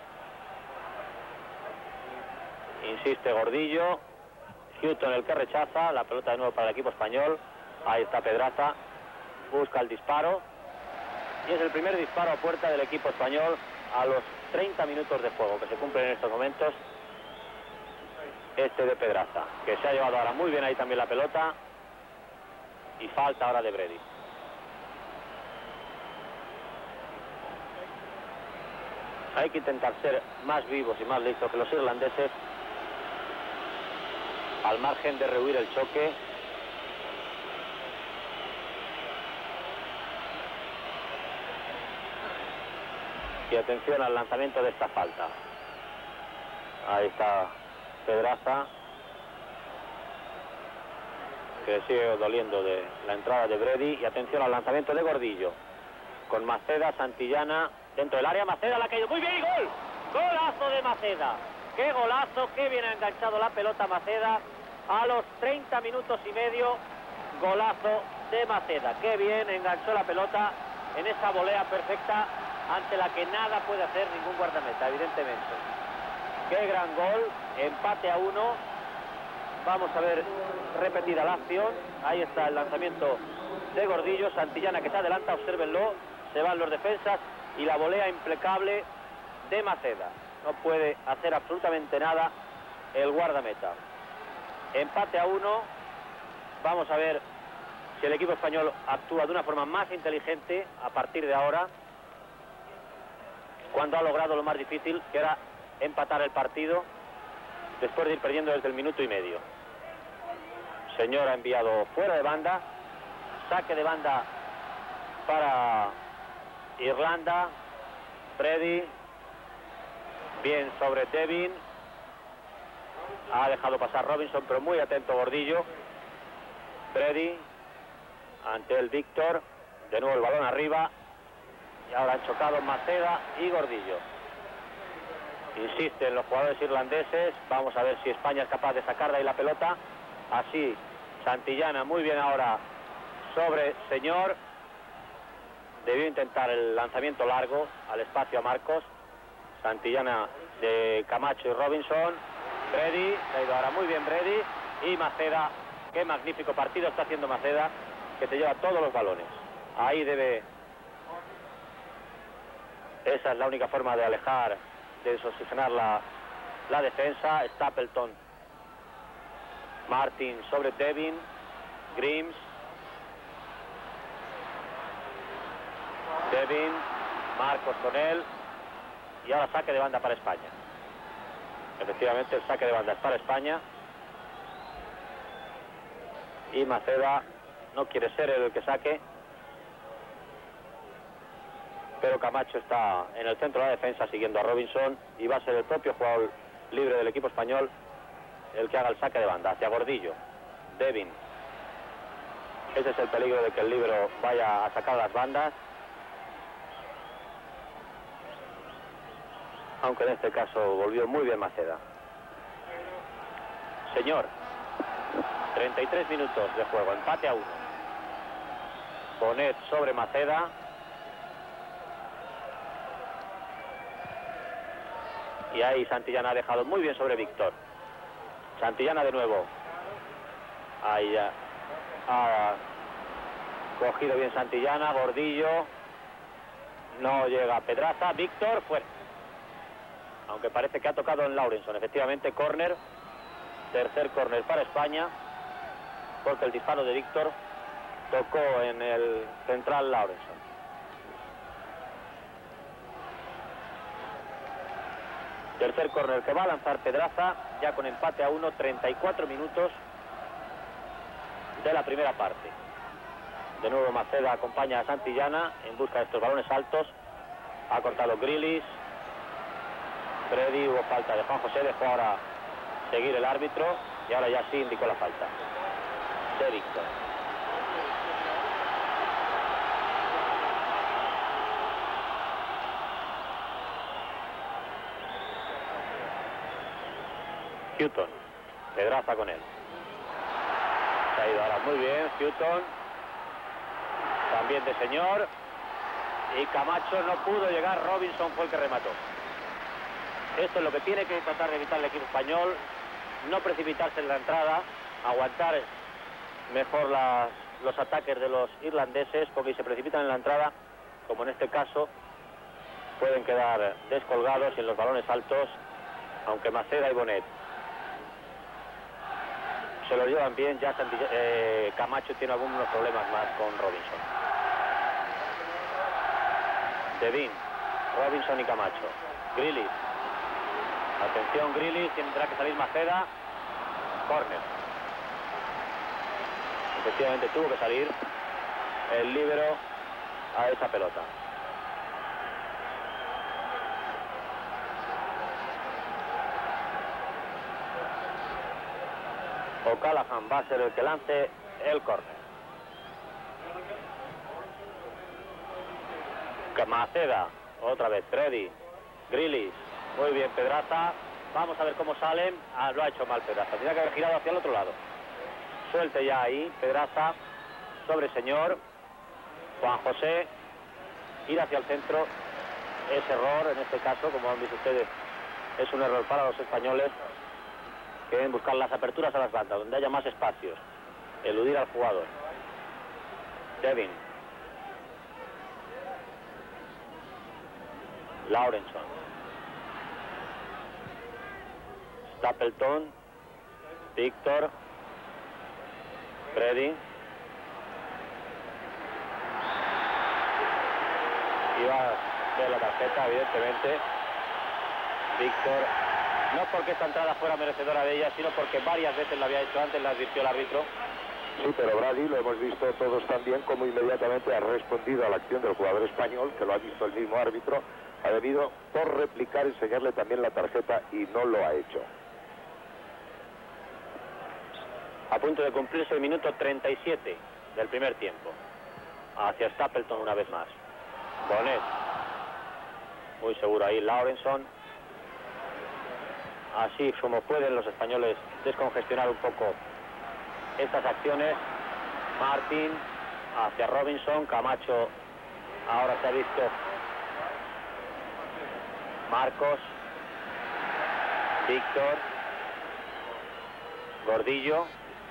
Insiste Gordillo. Houghton el que rechaza, la pelota de nuevo para el equipo español. Ahí está Pedraza, busca el disparo y es el primer disparo a puerta del equipo español a los treinta minutos de juego que se cumplen en estos momentos. Este de Pedraza, que se ha llevado ahora muy bien ahí también la pelota, y falta ahora de Brady. Hay que intentar ser más vivos y más listos que los irlandeses, al margen de rehuir el choque. Y atención al lanzamiento de esta falta. Ahí está Pedraza, que sigue doliendo de la entrada de Brady. Y atención al lanzamiento de Gordillo, con Maceda, Santillana dentro del área. Maceda la ha caído muy bien y gol. Golazo de Maceda. ¡Qué golazo! ¡Qué bien ha enganchado la pelota Maceda! A los treinta minutos y medio, golazo de Maceda. ¡Qué bien enganchó la pelota en esa volea perfecta ante la que nada puede hacer ningún guardameta, evidentemente! ¡Qué gran gol! Empate a uno. Vamos a ver repetida la acción. Ahí está el lanzamiento de Gordillo. Santillana que se adelanta, obsérvenlo. Se van los defensas y la volea impecable de Maceda. No puede hacer absolutamente nada el guardameta. Empate a uno. Vamos a ver si el equipo español actúa de una forma más inteligente a partir de ahora, cuando ha logrado lo más difícil, que era empatar el partido después de ir perdiendo desde el minuto y medio. Señor ha enviado fuera de banda. Saque de banda para Irlanda. Brady. Bien sobre Devin. Ha dejado pasar Robinson, pero muy atento Gordillo. Brady ante el Víctor. De nuevo el balón arriba. Y ahora han chocado Maceda y Gordillo. Insisten los jugadores irlandeses. Vamos a ver si España es capaz de sacar de ahí la pelota. Así, Santillana muy bien ahora sobre Señor. Debió intentar el lanzamiento largo al espacio a Marcos. Santillana de Camacho y Robinson. Brady, se ha ido ahora muy bien Brady. Y Maceda, qué magnífico partido está haciendo Maceda, que te lleva todos los balones. Ahí debe... Esa es la única forma de alejar, de desoxigenar la, la defensa. Stapleton, Martin sobre Devin, Grimes, Devin, Marcos con él, y ahora saque de banda para España. Efectivamente el saque de banda es para España, y Maceda no quiere ser el que saque, pero Camacho está en el centro de la defensa siguiendo a Robinson, y va a ser el propio jugador libre del equipo español el que haga el saque de banda hacia Gordillo. Devin. Ese es el peligro de que el libero vaya a sacar las bandas, aunque en este caso volvió muy bien Maceda. Señor, treinta y tres minutos de juego, empate a uno. Bonet sobre Maceda. Y ahí Santillana ha dejado muy bien sobre Víctor. Santillana de nuevo. Ahí ya ha cogido bien Santillana. Gordillo. No llega Pedraza. Víctor fuera. Aunque parece que ha tocado en Laurenson. Efectivamente, córner. Tercer córner para España. Porque el disparo de Víctor tocó en el central Laurenson. Tercer córner que va a lanzar Pedraza, ya con empate a uno, treinta y cuatro minutos de la primera parte. De nuevo Maceda acompaña a Santillana en busca de estos balones altos. Ha cortado Grilis. Freddy, hubo falta de Juan José, dejó ahora seguir el árbitro y ahora ya sí indicó la falta de Víctor. Houghton, Pedraza con él. Se ha ido ahora muy bien, Houghton. También de señor. Y Camacho no pudo llegar, Robinson fue el que remató. Esto es lo que tiene que tratar de evitar el equipo español. No precipitarse en la entrada, aguantar mejor las, los ataques de los irlandeses, porque si se precipitan en la entrada, como en este caso, pueden quedar descolgados y en los balones altos, aunque Maceda y Bonet se lo llevan bien, ya eh, Camacho tiene algunos problemas más con Robinson. Devin, Robinson y Camacho. Grilis. Atención, Grilis, tendrá que salir Maceda. Córner. Efectivamente tuvo que salir el líbero a esa pelota. O'Callaghan va a ser el que lance el córner. Maceda, otra vez Freddy, Grilis, muy bien Pedraza, vamos a ver cómo salen. Ah, lo ha hecho mal Pedraza, tendría que haber girado hacia el otro lado. Suelte ya ahí, Pedraza, sobre señor, Juan José, ir hacia el centro, es error en este caso, como han visto ustedes, es un error para los españoles, que deben buscar las aperturas a las bandas, donde haya más espacios, eludir al jugador. Devin. Laurenson. Stapleton. Víctor. Freddy. Iba a ver la tarjeta, evidentemente. Víctor. No porque esta entrada fuera merecedora de ella, sino porque varias veces lo había hecho antes, la advirtió el árbitro. Sí, pero Brady, lo hemos visto todos también, como inmediatamente ha respondido a la acción del jugador español, que lo ha visto el mismo árbitro, ha debido por replicar enseñarle también la tarjeta y no lo ha hecho. A punto de cumplirse el minuto treinta y siete del primer tiempo. Hacia Stapleton una vez más. Bonet. Muy seguro ahí Laurenson. Así como pueden los españoles descongestionar un poco estas acciones. Martin hacia Robinson. Camacho ahora se ha visto. Marcos. Víctor. Gordillo.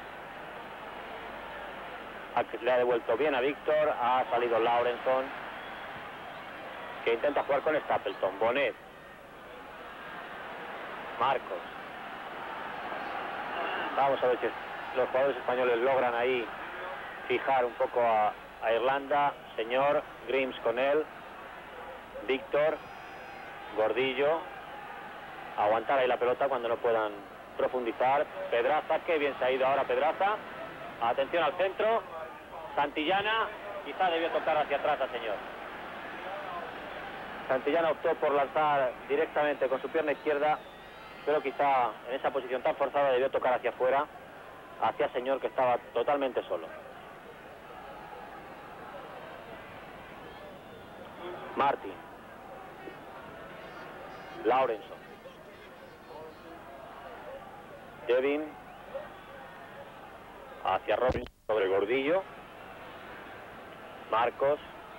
Le ha devuelto bien a Víctor. Ha salido Laurenson, que intenta jugar con Stapleton. Bonet. Marcos. Vamos a ver si los jugadores españoles logran ahí fijar un poco a, a Irlanda. Señor, Grimes con él. Víctor. Gordillo. Aguantar ahí la pelota cuando no puedan profundizar. Pedraza, qué bien se ha ido ahora Pedraza. Atención al centro. Santillana, quizá debió tocar hacia atrás al señor. Santillana optó por lanzar directamente con su pierna izquierda, pero quizá en esa posición tan forzada debió tocar hacia afuera, hacia señor, que estaba totalmente solo. Martin. Laurenson. Hacia Robin sobre Gordillo. Marcos.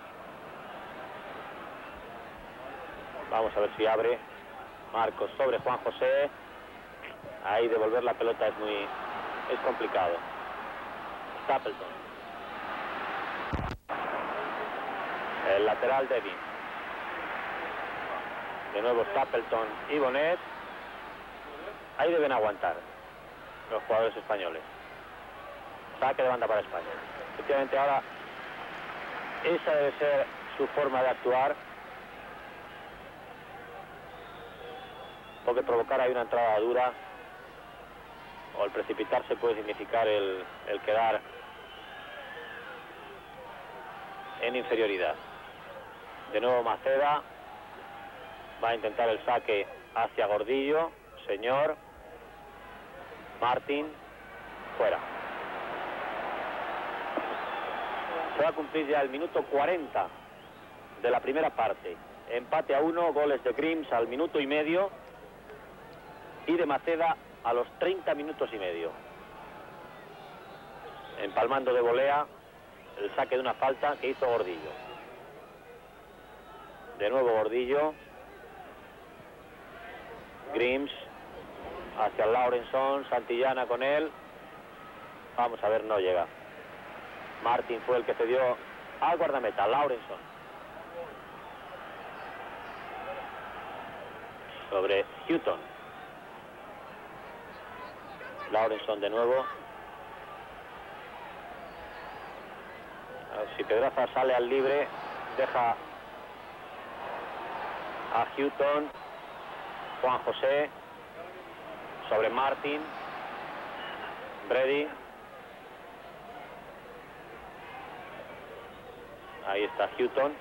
Vamos a ver si abre. Marcos sobre Juan José. Ahí devolver la pelota es muy... es complicado. Stapleton. El lateral Devin. De nuevo Stapleton y Bonet. Ahí deben aguantar los jugadores españoles. Saque de banda para España. Efectivamente ahora esa debe ser su forma de actuar, porque provocar ahí una entrada dura o el precipitarse puede significar el, el quedar en inferioridad. De nuevo Maceda va a intentar el saque hacia Gordillo. Señor Martín, fuera. Se va a cumplir ya el minuto cuarenta de la primera parte. Empate a uno, goles de Grims al minuto y medio y de Maceda a los treinta minutos y medio. Empalmando de volea el saque de una falta que hizo Gordillo. De nuevo Gordillo. Grims hacia Laurenson, Santillana con él. Vamos a ver, no llega. Martin fue el que cedió al guardameta, Laurenson. Sobre Houghton. Laurenson de nuevo. A ver si Pedraza sale al libre, deja a Houghton. Juan José sobre Martin. Brady. Ahí está Houghton.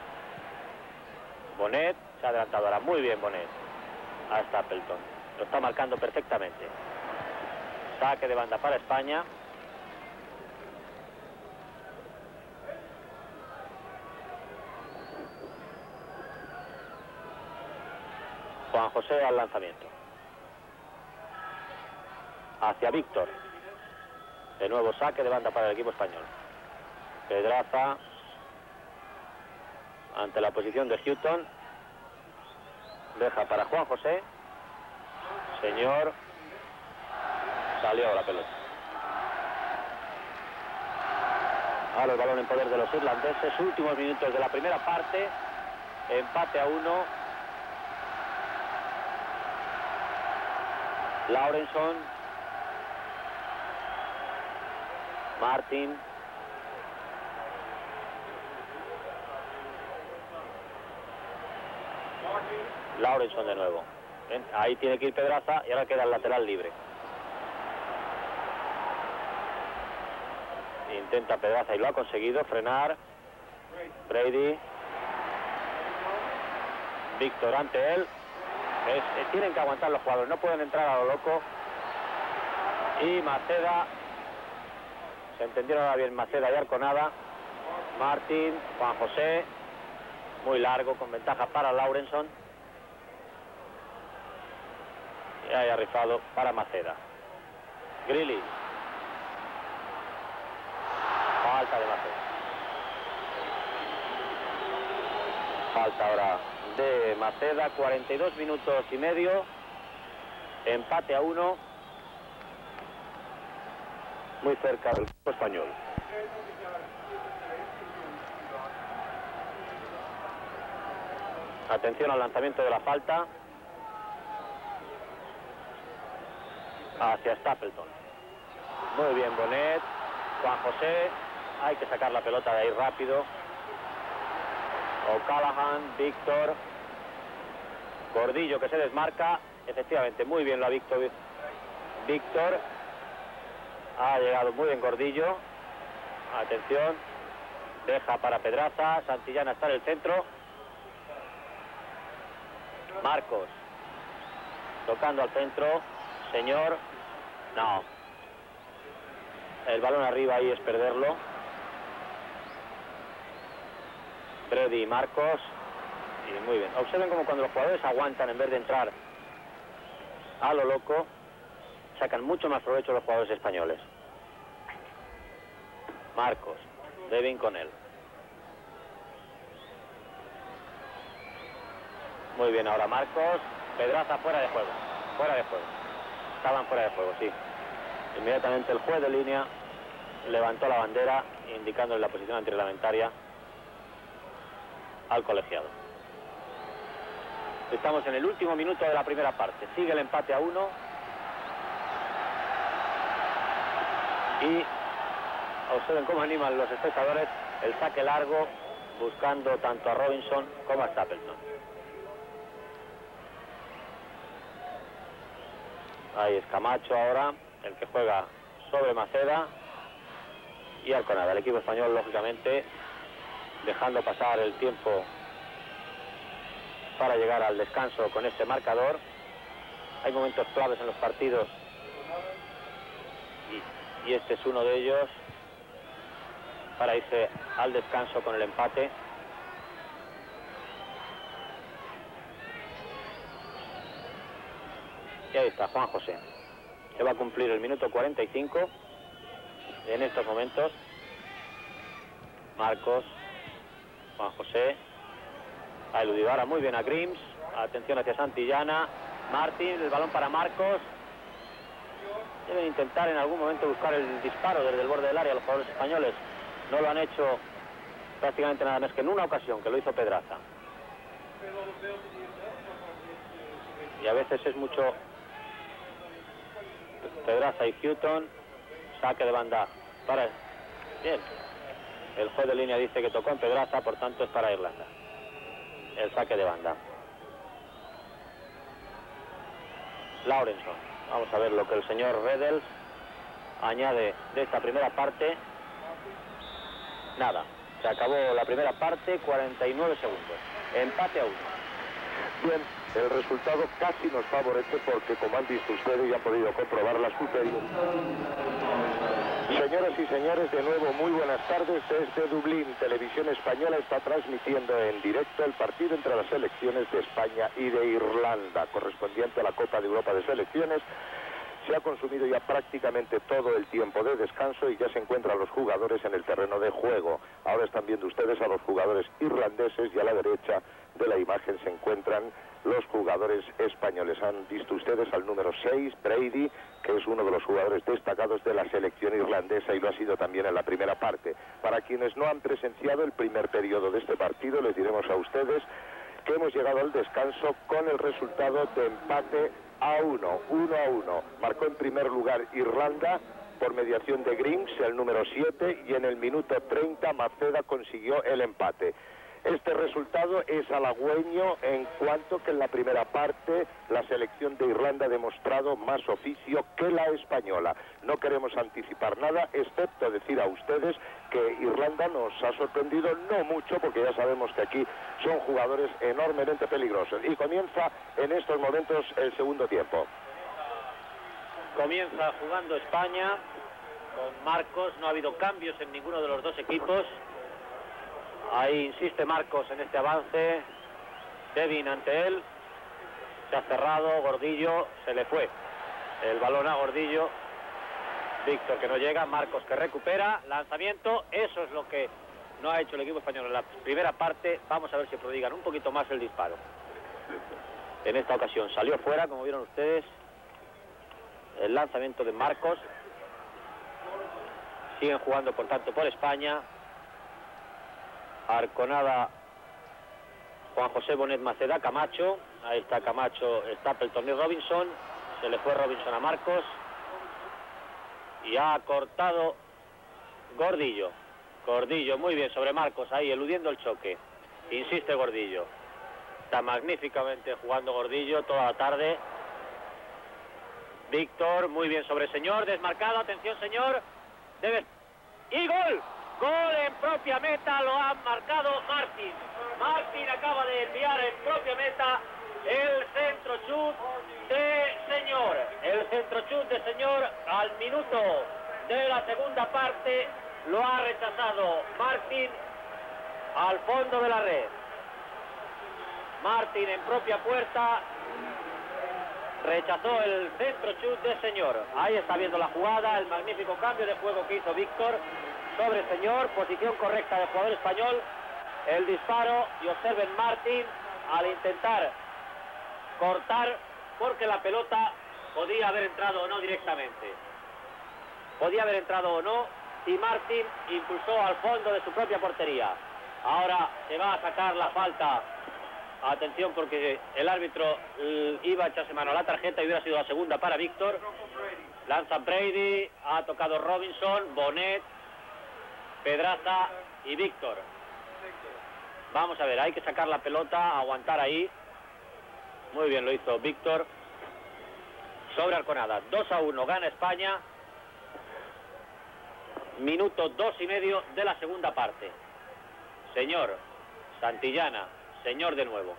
Bonet se ha adelantado ahora. Muy bien Bonet. A Stapleton. Lo está marcando perfectamente. Saque de banda para España. Juan José al lanzamiento. Hacia Víctor. De nuevo saque de banda para el equipo español. Pedraza. Ante la posición de Houghton. Deja para Juan José. Señor. Salió la pelota. Ahora el balón en poder de los irlandeses. Últimos minutos de la primera parte. Empate a uno. Laurenson. Martin. Laurenson de nuevo. ¿Ven? Ahí tiene que ir Pedraza y ahora queda el lateral libre. Intenta Pedraza y lo ha conseguido frenar. Brady. Víctor ante él. Es, eh, tienen que aguantar los jugadores, no pueden entrar a lo loco. Y Maceda. Se entendieron ahora bien Maceda y Arconada. Martín, Juan José. Muy largo, con ventaja para Laurenson. Y ahí ha rifado para Maceda. Grealish. Falta de Maceda. Falta ahora de Maceda. cuarenta y dos minutos y medio. Empate a uno. Muy cerca del equipo español. Atención al lanzamiento de la falta. Hacia Stapleton. Muy bien Bonet. Juan José. Hay que sacar la pelota de ahí rápido. O'Callaghan, Víctor. Gordillo que se desmarca. Efectivamente, muy bien lo ha visto Víctor. Ha llegado muy bien Gordillo. Atención. Deja para Pedraza. Santillana está en el centro. Marcos. Tocando al centro. Señor. No. El balón arriba ahí es perderlo. Brady y Marcos. Y muy bien. Observen como cuando los jugadores aguantan en vez de entrar a lo loco, sacan mucho más provecho los jugadores españoles. Marcos, Devin con él. Muy bien ahora Marcos. Pedraza fuera de juego. Fuera de juego. Estaban fuera de juego, sí. Inmediatamente el juez de línea levantó la bandera indicándole la posición antirreglamentaria al colegiado. Estamos en el último minuto de la primera parte. Sigue el empate a uno. Y observen cómo animan los espectadores el saque largo, buscando tanto a Robinson como a Stapleton. Ahí es Camacho ahora, el que juega sobre Maceda. Y Arconada, el equipo español, lógicamente, dejando pasar el tiempo para llegar al descanso con este marcador. Hay momentos claves en los partidos y, y este es uno de ellos, para irse al descanso con el empate. Y ahí está Juan José, que va a cumplir el minuto cuarenta y cinco en estos momentos. Marcos, Juan José, a eludido ahora muy bien a Grims. Atención hacia Santillana. Martín, el balón para Marcos. Deben intentar en algún momento buscar el disparo desde el borde del área los jugadores españoles. No lo han hecho prácticamente nada más que en una ocasión, que lo hizo Pedraza. Y a veces es mucho Pedraza y Houghton. Saque de banda para... Bien. El juez de línea dice que tocó en Pedraza, por tanto es para Irlanda. El saque de banda. Lawrenson. Vamos a ver lo que el señor Redels añade de esta primera parte. Nada. Se acabó la primera parte, cuarenta y nueve segundos. Empate a uno. Bien, el resultado casi nos favorece porque, como han visto ustedes y han podido comprobar, la superioridad. Señoras y señores, de nuevo muy buenas tardes desde Dublín. Televisión Española está transmitiendo en directo el partido entre las selecciones de España y de Irlanda, correspondiente a la Copa de Europa de Selecciones. Se ha consumido ya prácticamente todo el tiempo de descanso y ya se encuentran los jugadores en el terreno de juego. Ahora están viendo ustedes a los jugadores irlandeses y a la derecha de la imagen se encuentran los jugadores españoles. Han visto ustedes al número seis, Brady, que es uno de los jugadores destacados de la selección irlandesa y lo ha sido también en la primera parte. Para quienes no han presenciado el primer periodo de este partido, les diremos a ustedes que hemos llegado al descanso con el resultado de empate a uno, uno a uno. Marcó en primer lugar Irlanda por mediación de Grims, el número siete, y en el minuto treinta Maceda consiguió el empate. Este resultado es halagüeño en cuanto que en la primera parte la selección de Irlanda ha demostrado más oficio que la española. No queremos anticipar nada, excepto decir a ustedes que Irlanda nos ha sorprendido no mucho, porque ya sabemos que aquí son jugadores enormemente peligrosos. Y comienza en estos momentos el segundo tiempo. Comienza jugando España con Marcos, no ha habido cambios en ninguno de los dos equipos. Ahí insiste Marcos en este avance. Devin ante él. Se ha cerrado. Gordillo se le fue el balón a Gordillo. Víctor que no llega. Marcos que recupera. Lanzamiento. Eso es lo que no ha hecho el equipo español en la primera parte. Vamos a ver si prodigan un poquito más el disparo. En esta ocasión salió fuera, como vieron ustedes. El lanzamiento de Marcos. Siguen jugando por tanto por España. Arconada, Juan José, Bonet, Maceda, Camacho. Ahí está Camacho, Stapleton y Robinson. Se le fue Robinson a Marcos. Y ha cortado Gordillo. Gordillo, muy bien sobre Marcos, ahí eludiendo el choque. Insiste Gordillo. Está magníficamente jugando Gordillo toda la tarde. Víctor, muy bien sobre Señor, desmarcado, atención Señor. Debe... ¡Y gol! Gol en propia meta, lo ha marcado Martín. Martín acaba de enviar en propia meta el centro chut de Señor. El centro chut de Señor al minuto de la segunda parte lo ha rechazado Martín al fondo de la red. Martín en propia puerta rechazó el centro chut de Señor. Ahí está viendo la jugada, el magnífico cambio de juego que hizo Víctor. sobre señor, posición correcta del jugador español, el disparo, y observen Martin al intentar cortar, porque la pelota podía haber entrado o no directamente. Podía haber entrado o no, y Martin impulsó al fondo de su propia portería. Ahora se va a sacar la falta. Atención, porque el árbitro iba a echarse mano a la tarjeta y hubiera sido la segunda para Víctor. Lanza Brady, ha tocado Robinson, Bonet, Pedraza y Víctor. Vamos a ver, hay que sacar la pelota, aguantar ahí. Muy bien lo hizo Víctor. Sobre Arconada, dos a uno, gana España. Minuto dos y medio de la segunda parte. Señor, Santillana, señor de nuevo.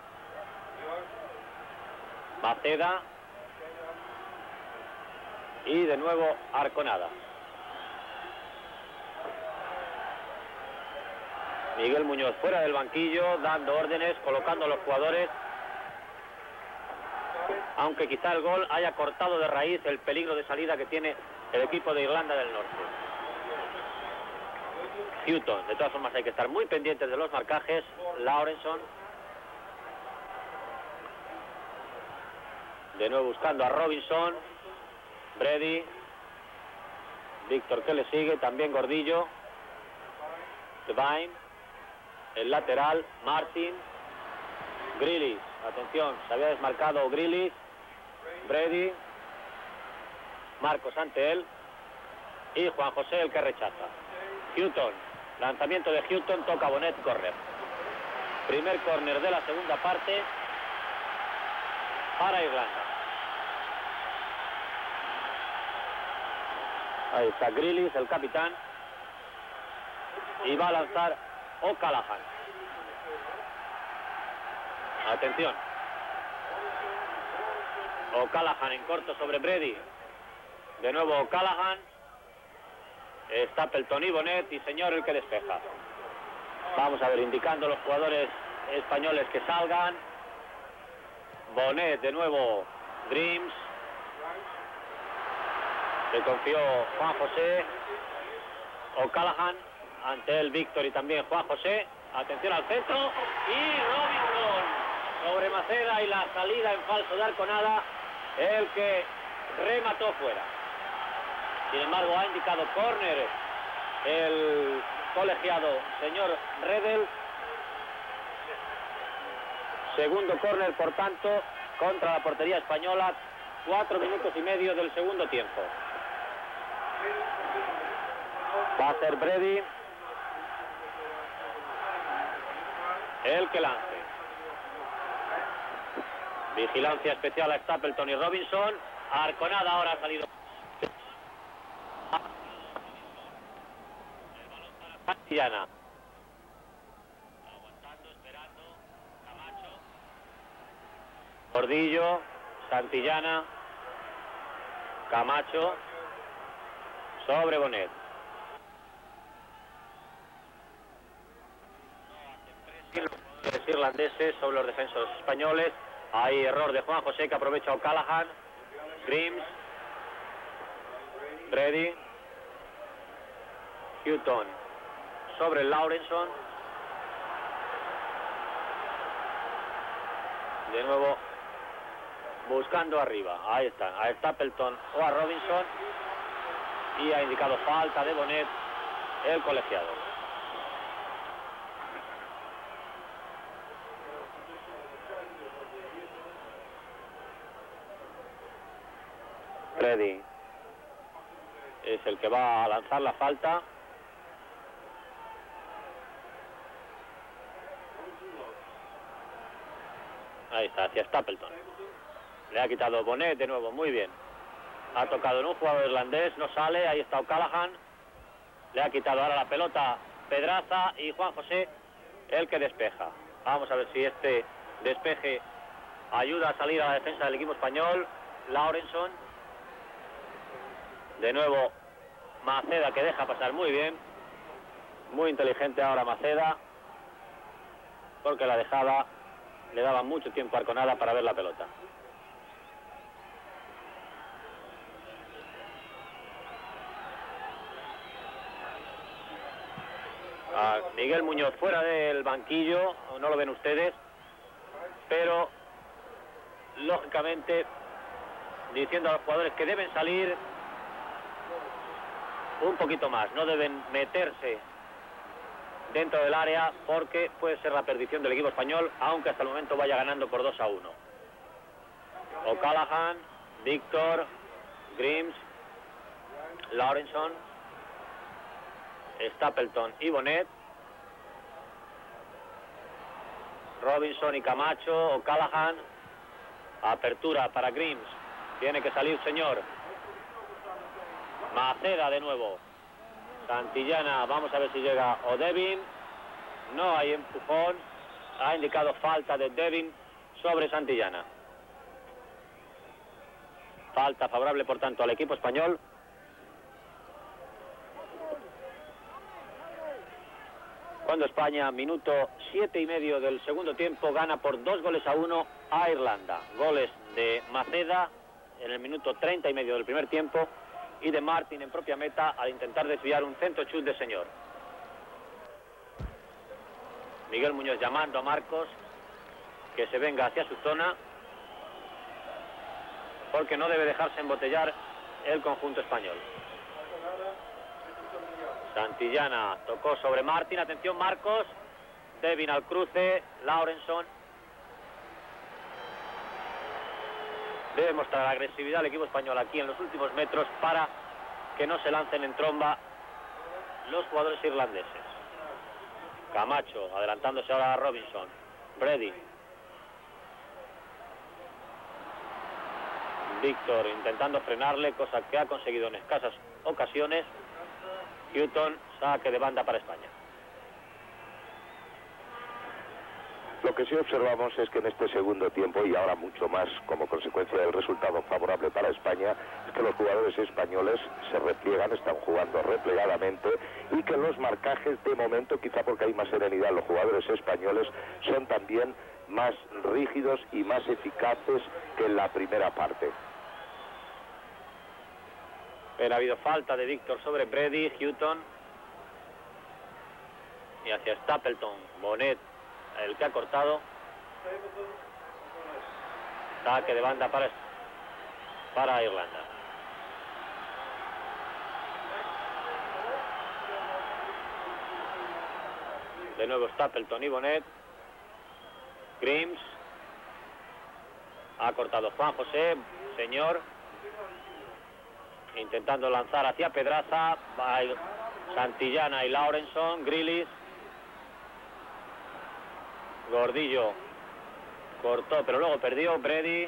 Maceda. Y de nuevo Arconada. Miguel Muñoz fuera del banquillo, dando órdenes, colocando a los jugadores. Aunque quizá el gol haya cortado de raíz el peligro de salida que tiene el equipo de Irlanda del Norte. Houghton, de todas formas hay que estar muy pendientes de los marcajes. Lawrenson. De nuevo buscando a Robinson. Brady. Víctor que le sigue, también Gordillo. Devine. El lateral, Martin. Grealish, atención, se había desmarcado Grealish. Brady. Marcos ante él. Y Juan José el que rechaza. Houghton, lanzamiento de Houghton, toca Bonet, córner. Primer córner de la segunda parte para Irlanda. Ahí está Grealish, el capitán. Y va a lanzar O'Callaghan. Atención. O'Callaghan en corto sobre Brady. De nuevo O'Callaghan. Stapleton y Bonet, y señor el que despeja. Vamos a ver, indicando los jugadores españoles que salgan. Bonet, de nuevo Dreams. Se confió Juan José. O'Callaghan, ante él Víctor y también Juan José. Atención al centro. Y Robinson sobre Maceda, y la salida en falso de Arconada, el que remató fuera. Sin embargo, ha indicado córner el colegiado señor Redel. Segundo córner, por tanto, contra la portería española. Cuatro minutos y medio del segundo tiempo. Va a ser Brady el que lance. Vigilancia especial a Stapleton y Robinson. Arconada ahora ha salido. Santillana. Aguantando, esperando. Camacho. Gordillo. Santillana. Camacho. Sobre Bonet. Los irlandeses sobre los defensores españoles. Hay error de Juan José, que aprovecha O'Callaghan. Grims. Brady. Houghton sobre Lawrenson. De nuevo buscando arriba. Ahí está, a Stapleton o a Robinson. Y ha indicado falta de Bonet el colegiado. Brady es el que va a lanzar la falta. Ahí está, hacia Stapleton. Le ha quitado Bonet de nuevo, muy bien. Ha tocado en un jugador irlandés, no sale, ahí está O'Callaghan. Le ha quitado ahora la pelota Pedraza, y Juan José el que despeja. Vamos a ver si este despeje ayuda a salir a la defensa del equipo español. Lawrenson. De nuevo Maceda, que deja pasar muy bien. Muy inteligente ahora Maceda, porque la dejaba, le daba mucho tiempo a Arconada para ver la pelota. Miguel Muñoz fuera del banquillo, no lo ven ustedes, pero lógicamente diciendo a los jugadores que deben salir un poquito más, no deben meterse dentro del área porque puede ser la perdición del equipo español, aunque hasta el momento vaya ganando por dos a uno. O'Callaghan, Víctor, Grimes, Lawrenson, Stapleton y Bonet, Robinson y Camacho, O'Callaghan, apertura para Grimes, tiene que salir señor, Maceda de nuevo, Santillana, vamos a ver si llega O'Devin, no hay empujón, ha indicado falta de Devin sobre Santillana. Falta favorable, por tanto, al equipo español. Cuando España, minuto siete y medio del segundo tiempo, gana por dos goles a uno a Irlanda. Goles de Maceda en el minuto treinta y medio del primer tiempo y de Martin en propia meta al intentar desviar un centro chut de señor. Miguel Muñoz llamando a Marcos que se venga hacia su zona, porque no debe dejarse embotellar el conjunto español. Santillana tocó sobre Martin, atención Marcos, Devin al cruce, Lawrenson. Debe mostrar agresividad el equipo español aquí en los últimos metros para que no se lancen en tromba los jugadores irlandeses. Camacho adelantándose ahora a Robinson, Brady. Víctor intentando frenarle, cosa que ha conseguido en escasas ocasiones. Houghton, saque de banda para España. Lo que sí observamos es que en este segundo tiempo, y ahora mucho más como consecuencia del resultado favorable para España, es que los jugadores españoles se repliegan, están jugando replegadamente, y que los marcajes de momento, quizá porque hay más serenidad, los jugadores españoles son también más rígidos y más eficaces que en la primera parte. Pero ha habido falta de Víctor sobre Brady, Houghton y hacia Stapleton, Bonet, el que ha cortado. Saque de banda para, para Irlanda. De nuevo Stapleton y Bonet. Grimes. Ha cortado Juan José, señor. Intentando lanzar hacia Pedraza. Va Santillana y Lawrenson, Grealish. Gordillo cortó, pero luego perdió. Brady,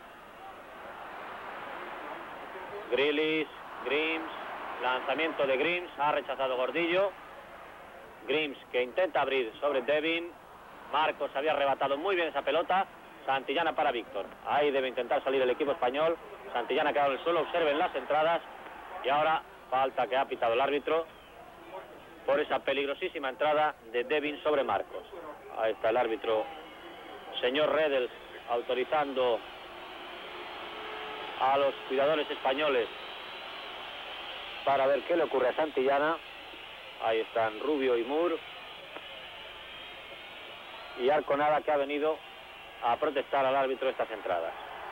Grealish, Grimes, lanzamiento de Grimes, ha rechazado Gordillo. Grimes que intenta abrir sobre Devin. Marcos había arrebatado muy bien esa pelota. Santillana para Víctor. Ahí debe intentar salir el equipo español. Santillana ha quedado en el suelo, observen las entradas. Y ahora falta que ha pitado el árbitro por esa peligrosísima entrada de Devin sobre Marcos. Ahí está el árbitro, señor Redels, autorizando a los cuidadores españoles para ver qué le ocurre a Santillana. Ahí están Rubio y Moore. Y Arconada, que ha venido a protestar al árbitro estas entradas.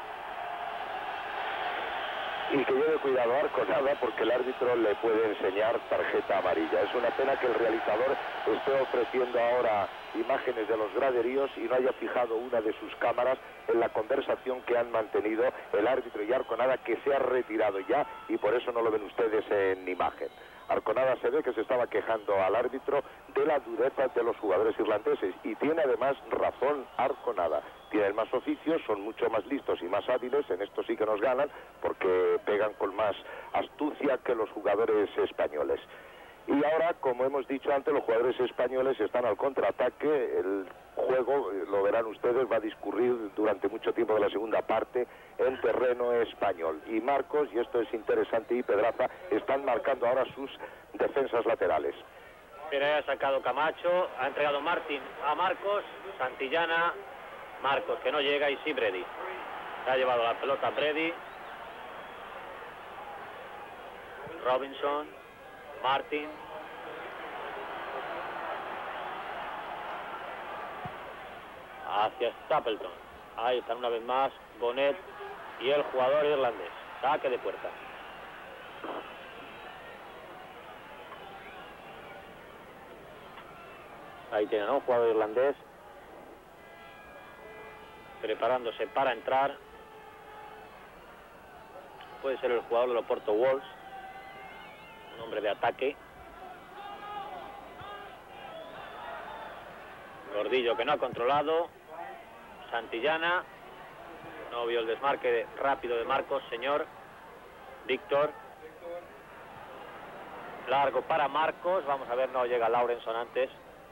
Y que lleve cuidado Arconada, porque el árbitro le puede enseñar tarjeta amarilla. Es una pena que el realizador esté ofreciendo ahora imágenes de los graderíos y no haya fijado una de sus cámaras en la conversación que han mantenido el árbitro y Arconada, que se ha retirado ya y por eso no lo ven ustedes en imagen. Arconada se ve que se estaba quejando al árbitro de la dureza de los jugadores irlandeses, y tiene además razón Arconada. Tienen más oficios, son mucho más listos y más hábiles, en esto sí que nos ganan, porque pegan con más astucia que los jugadores españoles. Y ahora, como hemos dicho antes, los jugadores españoles están al contraataque. El juego, lo verán ustedes, va a discurrir durante mucho tiempo de la segunda parte en terreno español. Y Marcos, y esto es interesante, y Pedraza están marcando ahora sus defensas laterales. Pero ha sacado Camacho, ha entregado Martin a Marcos, Santillana, Marcos que no llega, y sí Brady. Se ha llevado la pelota Brady. Robinson, Martin, hacia Stapleton. Ahí están una vez más Bonet y el jugador irlandés. Saque de puerta. Ahí tienen a un jugador irlandés preparándose para entrar. Puede ser el jugador del Oporto Wolves, un hombre de ataque. Gordillo, que no ha controlado. Santillana. No vio el desmarque de, rápido de Marcos, señor. Víctor. Largo para Marcos. Vamos a ver, no llega Laurenson antes.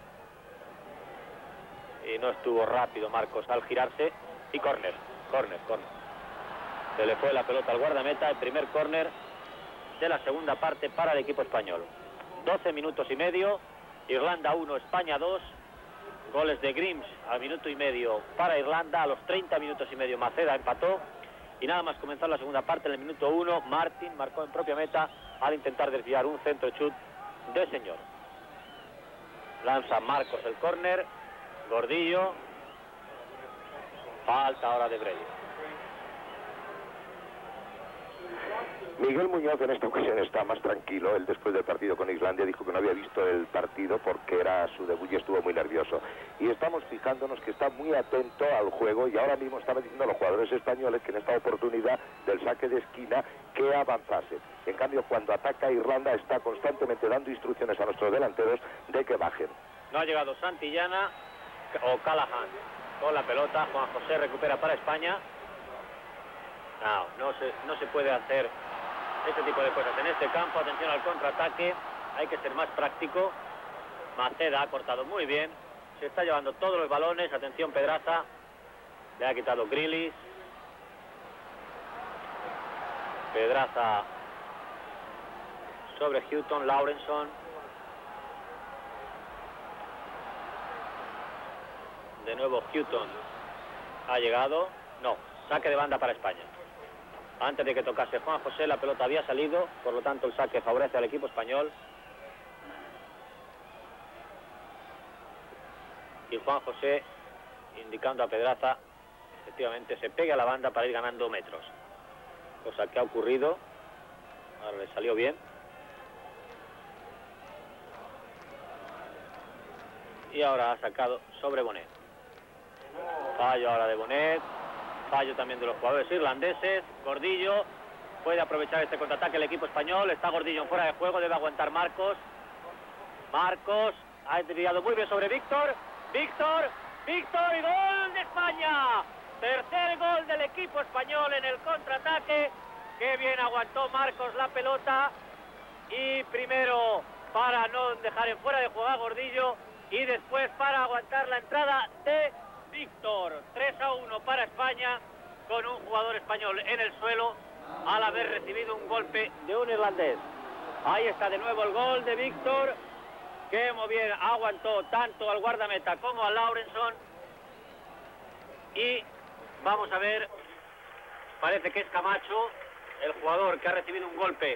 Y no estuvo rápido Marcos al girarse. Y córner, córner, córner. Se le fue la pelota al guardameta. El primer córner de la segunda parte para el equipo español. doce minutos y medio. Irlanda uno, España dos. Goles de Grims al minuto y medio para Irlanda. A los treinta minutos y medio Maceda empató. Y nada más comenzar la segunda parte, en el minuto uno, Martin marcó en propia meta al intentar desviar un centro chut de señor. Lanza Marcos el córner. Gordillo. Falta ahora de Brady. Miguel Muñoz en esta ocasión está más tranquilo. Él, después del partido con Islandia, dijo que no había visto el partido porque era su debut y estuvo muy nervioso. Y estamos fijándonos que está muy atento al juego, y ahora mismo estaba diciendo a los jugadores españoles que en esta oportunidad del saque de esquina que avanzase. En cambio, cuando ataca Irlanda, está constantemente dando instrucciones a nuestros delanteros de que bajen. No ha llegado Santillana o Callahan con la pelota. Juan José recupera para España. No, no se, no se puede hacer este tipo de cosas en este campo. Atención al contraataque, hay que ser más práctico. Maceda ha cortado muy bien, se está llevando todos los balones. Atención Pedraza, le ha quitado Grealish. Pedraza sobre Houghton, Laurenson. De nuevo Houghton ha llegado. No, saque de banda para España. Antes de que tocase Juan José, la pelota había salido, por lo tanto el saque favorece al equipo español. Y Juan José indicando a Pedraza, efectivamente se pegue a la banda para ir ganando metros. Cosa que ha ocurrido. Ahora le salió bien. Y ahora ha sacado sobre Bonet. Fallo ahora de Bonet. Fallo también de los jugadores irlandeses. Gordillo puede aprovechar este contraataque el equipo español. Está Gordillo en fuera de juego, debe aguantar Marcos. Marcos ha desviado muy bien sobre Víctor. Víctor, Víctor y gol de España. Tercer gol del equipo español en el contraataque. Qué bien aguantó Marcos la pelota. Y primero para no dejar en fuera de juego a Gordillo. Y después para aguantar la entrada de Víctor. Tres a uno para España, con un jugador español en el suelo al haber recibido un golpe de un irlandés. Ahí está de nuevo el gol de Víctor, que muy bien aguantó tanto al guardameta como a Laurenson. Y vamos a ver, parece que es Camacho el jugador que ha recibido un golpe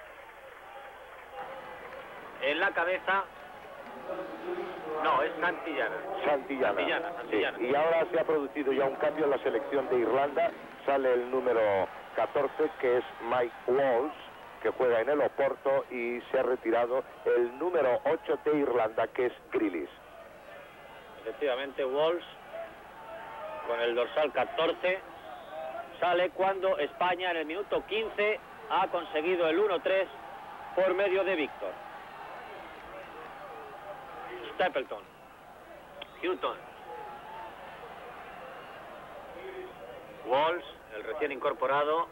en la cabeza. No, es Santillana. Santillana. Santillana, Santillana. Sí. Y ahora se ha producido ya un cambio en la selección de Irlanda. Sale el número catorce, que es Mike Walsh, que juega en el Oporto, y se ha retirado el número ocho de Irlanda, que es Grealish. Efectivamente, Walsh, con el dorsal catorce, sale cuando España en el minuto quince ha conseguido el uno tres por medio de Víctor. Stapleton, Houghton, Walsh, el recién incorporado,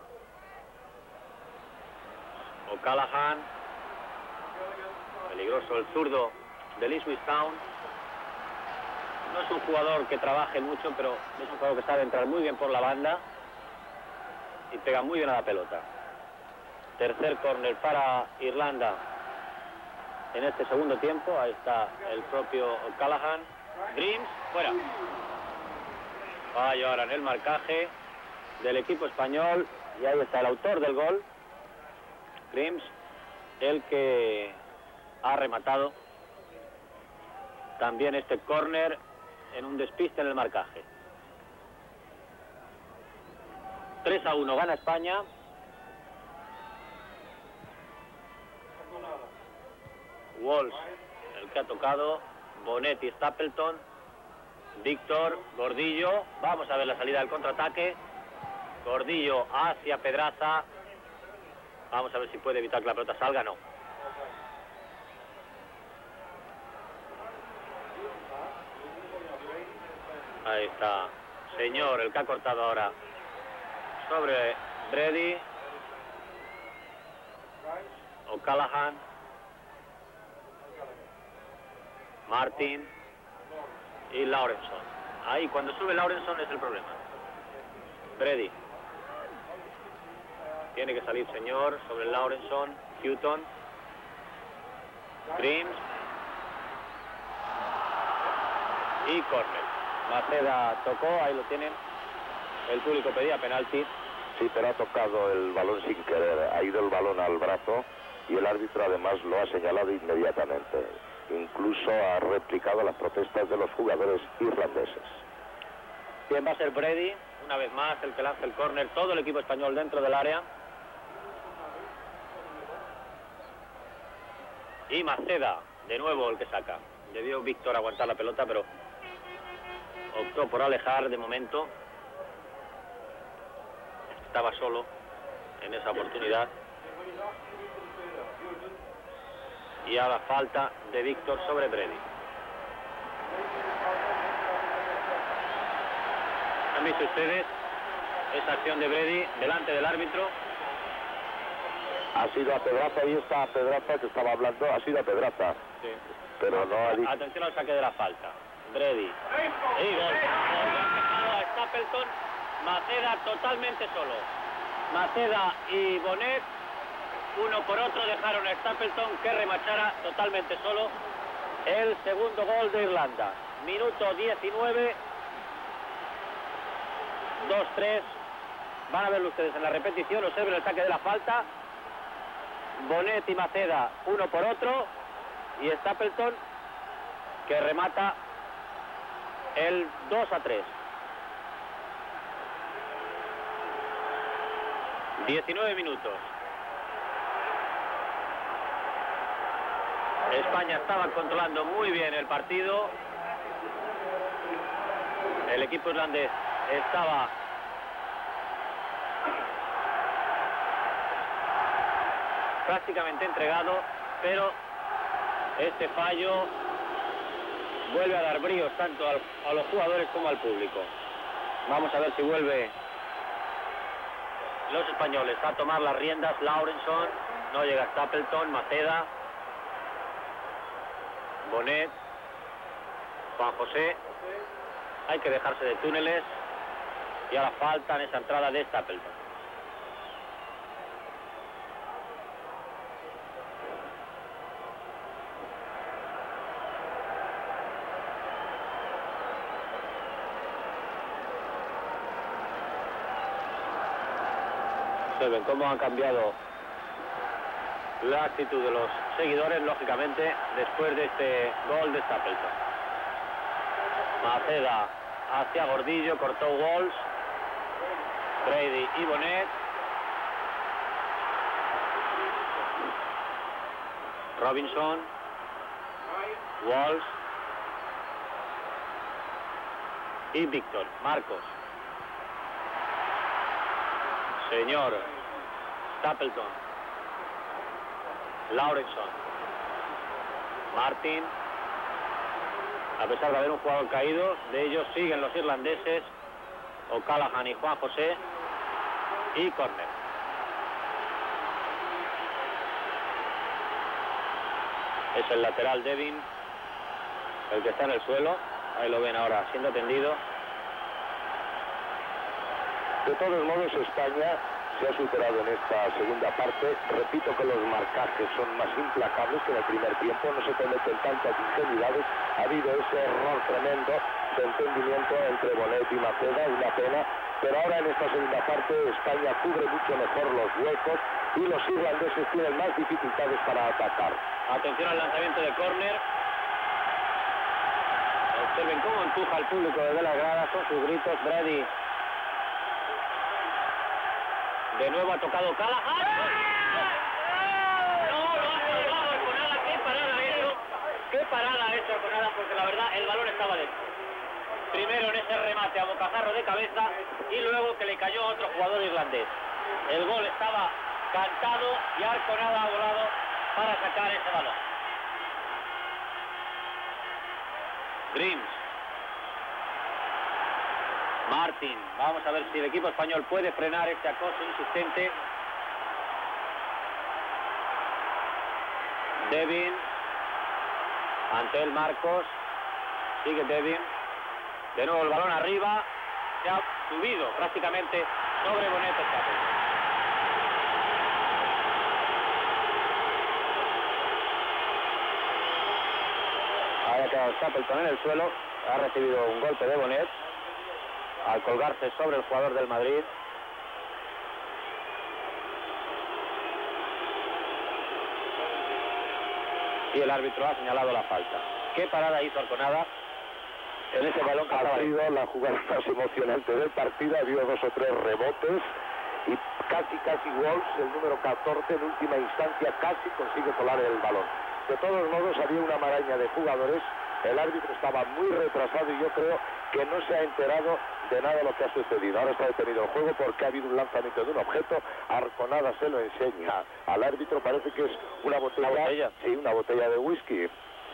O'Callaghan, peligroso el zurdo de Ipswich Town. No es un jugador que trabaje mucho, pero es un jugador que sabe entrar muy bien por la banda y pega muy bien a la pelota. Tercer córner para Irlanda en este segundo tiempo. Ahí está el propio Callahan. Grims, fuera. Fallo ahora en el marcaje del equipo español. Y ahí está el autor del gol, Grims, el que ha rematado también este córner en un despiste en el marcaje. tres a uno gana España. Walsh, el que ha tocado, Bonet y Stapleton, Víctor, Gordillo, vamos a ver la salida del contraataque, Gordillo hacia Pedraza, vamos a ver si puede evitar que la pelota salga, no. Ahí está, señor, el que ha cortado ahora sobre Brady, O'Callaghan, Martin y Lawrenson. Ahí cuando sube Lawrenson es el problema. Brady. Tiene que salir señor sobre Lawrenson, Houghton, Grimes y Cornell. Maceda tocó, ahí lo tienen. El público pedía penalti. Sí, pero ha tocado el balón sin querer. Ha ido el balón al brazo y el árbitro además lo ha señalado inmediatamente. Incluso ha replicado las protestas de los jugadores irlandeses. Bien, va a ser Brady, una vez más, el que lanza el córner. Todo el equipo español dentro del área. Y Maceda, de nuevo el que saca. Debió Víctor aguantar la pelota, pero optó por alejar de momento. Estaba solo en esa oportunidad. Y a la falta de Víctor sobre Brady. ¿Han visto ustedes esa acción de Brady delante del árbitro? Ha sido a Pedraza, ahí está a Pedraza que estaba hablando, ha sido a Pedraza. Sí. Pero no ha dicho... Atención al saque de la falta. Brady. Y gol. Ha a Stapleton. Maceda totalmente solo. Maceda y Bonet, uno por otro, dejaron a Stapleton que remachara totalmente solo el segundo gol de Irlanda. Minuto diecinueve. dos tres. Van a verlo ustedes en la repetición. Observen el saque de la falta. Bonet y Maceda, uno por otro. Y Stapleton que remata el dos a tres. diecinueve minutos. España estaba controlando muy bien el partido. El equipo irlandés estaba prácticamente entregado, pero este fallo vuelve a dar bríos tanto al, a los jugadores como al público. Vamos a ver si vuelve los españoles a tomar las riendas. Lawrenson, no llega Stapleton, Maceda, Bonet, Juan José. Hay que dejarse de túneles y ahora falta en esa entrada de Stapleton. Se ven cómo han cambiado la actitud de los seguidores, lógicamente, después de este gol de Stapleton. Maceda hacia Gordillo, cortó Walsh, Brady y Bonet. Robinson, Walsh y Víctor. Marcos. Señor Stapleton, Lawrenson, Martin. A pesar de haber un jugador caído, de ellos siguen los irlandeses, O'Callaghan y Juan José, y córner. Es el lateral Devin, el que está en el suelo. Ahí lo ven ahora siendo atendido. De todos modos, España se ha superado en esta segunda parte. Repito que los marcajes son más implacables que en el primer tiempo. No se cometen tantas ingenuidades. Ha habido ese error tremendo de entendimiento entre Bonet y Maceda, una pena. Pero ahora en esta segunda parte España cubre mucho mejor los huecos y los irlandeses tienen más dificultades para atacar. Atención al lanzamiento de córner. Observen cómo empuja al público desde las gradas con sus gritos. Brady. De nuevo ha tocado Callahan. No, lo ha salvado Arconada. Qué parada ha hecho. Qué parada ha hecho Arconada, porque la verdad el balón estaba dentro. Primero en ese remate a bocajarro de cabeza y luego que le cayó a otro jugador irlandés. El gol estaba cantado y Arconada ha volado para sacar ese balón. Grims. Martin. Vamos a ver si el equipo español puede frenar este acoso insistente. Devin. Ante el Marcos. Sigue Devin. De nuevo el balón arriba. Se ha subido prácticamente sobre Bonet. Ahí ha quedado Stapleton en el suelo. Ha recibido un golpe de Bonet al colgarse sobre el jugador del Madrid. Y el árbitro ha señalado la falta. ¿Qué parada hizo Arconada en ese balón que ha sido la jugada más emocionante del partido? Ha habido dos o tres rebotes y casi, casi Wolves, el número catorce, en última instancia casi consigue colar el balón. De todos modos, había una maraña de jugadores. El árbitro estaba muy retrasado y yo creo que no se ha enterado de nada de lo que ha sucedido. Ahora está detenido el juego porque ha habido un lanzamiento de un objeto. Arconada se lo enseña al árbitro. Parece que es una botella, ¿Una botella? Sí, una botella de whisky.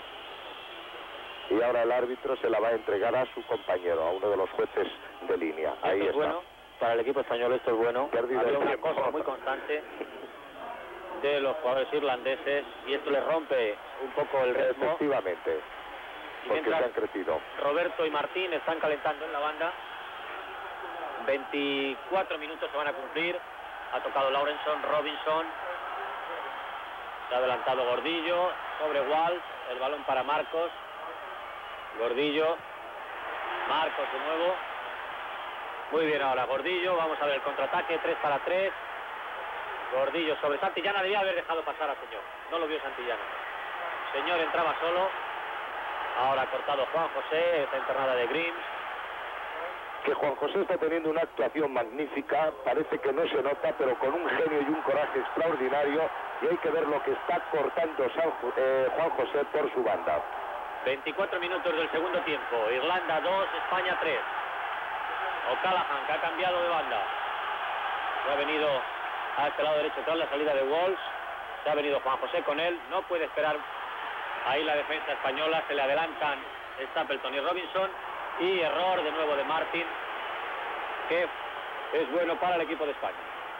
Y ahora el árbitro se la va a entregar a su compañero, a uno de los jueces de línea. Ahí esto es está. Bueno, para el equipo español esto es bueno. Perdido Había el una tiempo. cosa muy constante de los jugadores irlandeses y esto les rompe un poco el ritmo. Efectivamente, porque se han crecido. Roberto y Martín están calentando en la banda. veinticuatro minutos se van a cumplir. Ha tocado Laurenson, Robinson. Se ha adelantado Gordillo sobre Walsh. El balón para Marcos. Gordillo. Marcos de nuevo. Muy bien ahora Gordillo. Vamos a ver el contraataque. tres para tres. Gordillo sobre Santillana. Debía haber dejado pasar al señor. No lo vio Santillana. Señor entraba solo. Ahora ha cortado Juan José. Esta internada de Grims. Que Juan José está teniendo una actuación magnífica. Parece que no se nota, pero con un genio y un coraje extraordinario. Y hay que ver lo que está cortando San, eh, Juan José por su banda. veinticuatro minutos del segundo tiempo. Irlanda dos, España tres. O'Callaghan, que ha cambiado de banda. Se ha venido a este lado derecho tras la salida de Walsh. Se ha venido Juan José con él. No puede esperar ahí la defensa española. Se le adelantan Stapleton y Robinson. Y error de nuevo de Martin, que es bueno para el equipo de España.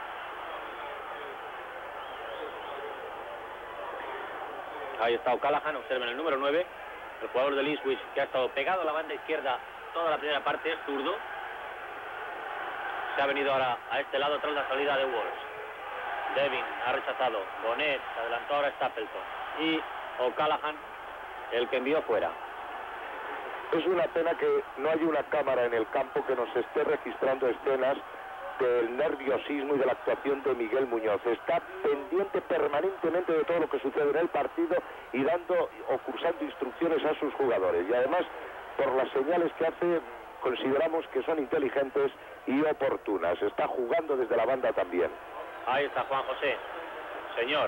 Ahí está O'Callaghan, observen el número nueve. El jugador del Ipswich, que ha estado pegado a la banda izquierda toda la primera parte, es zurdo. Se ha venido ahora a este lado tras la salida de Walsh. Devin ha rechazado. Bonet, se adelantó ahora Stapleton. Y O'Callaghan, el que envió fuera. Es una pena que no haya una cámara en el campo que nos esté registrando escenas del nerviosismo y de la actuación de Miguel Muñoz. Está pendiente permanentemente de todo lo que sucede en el partido y dando o cursando instrucciones a sus jugadores. Y además, por las señales que hace, consideramos que son inteligentes y oportunas. Está jugando desde la banda también. Ahí está Juan José. Señor.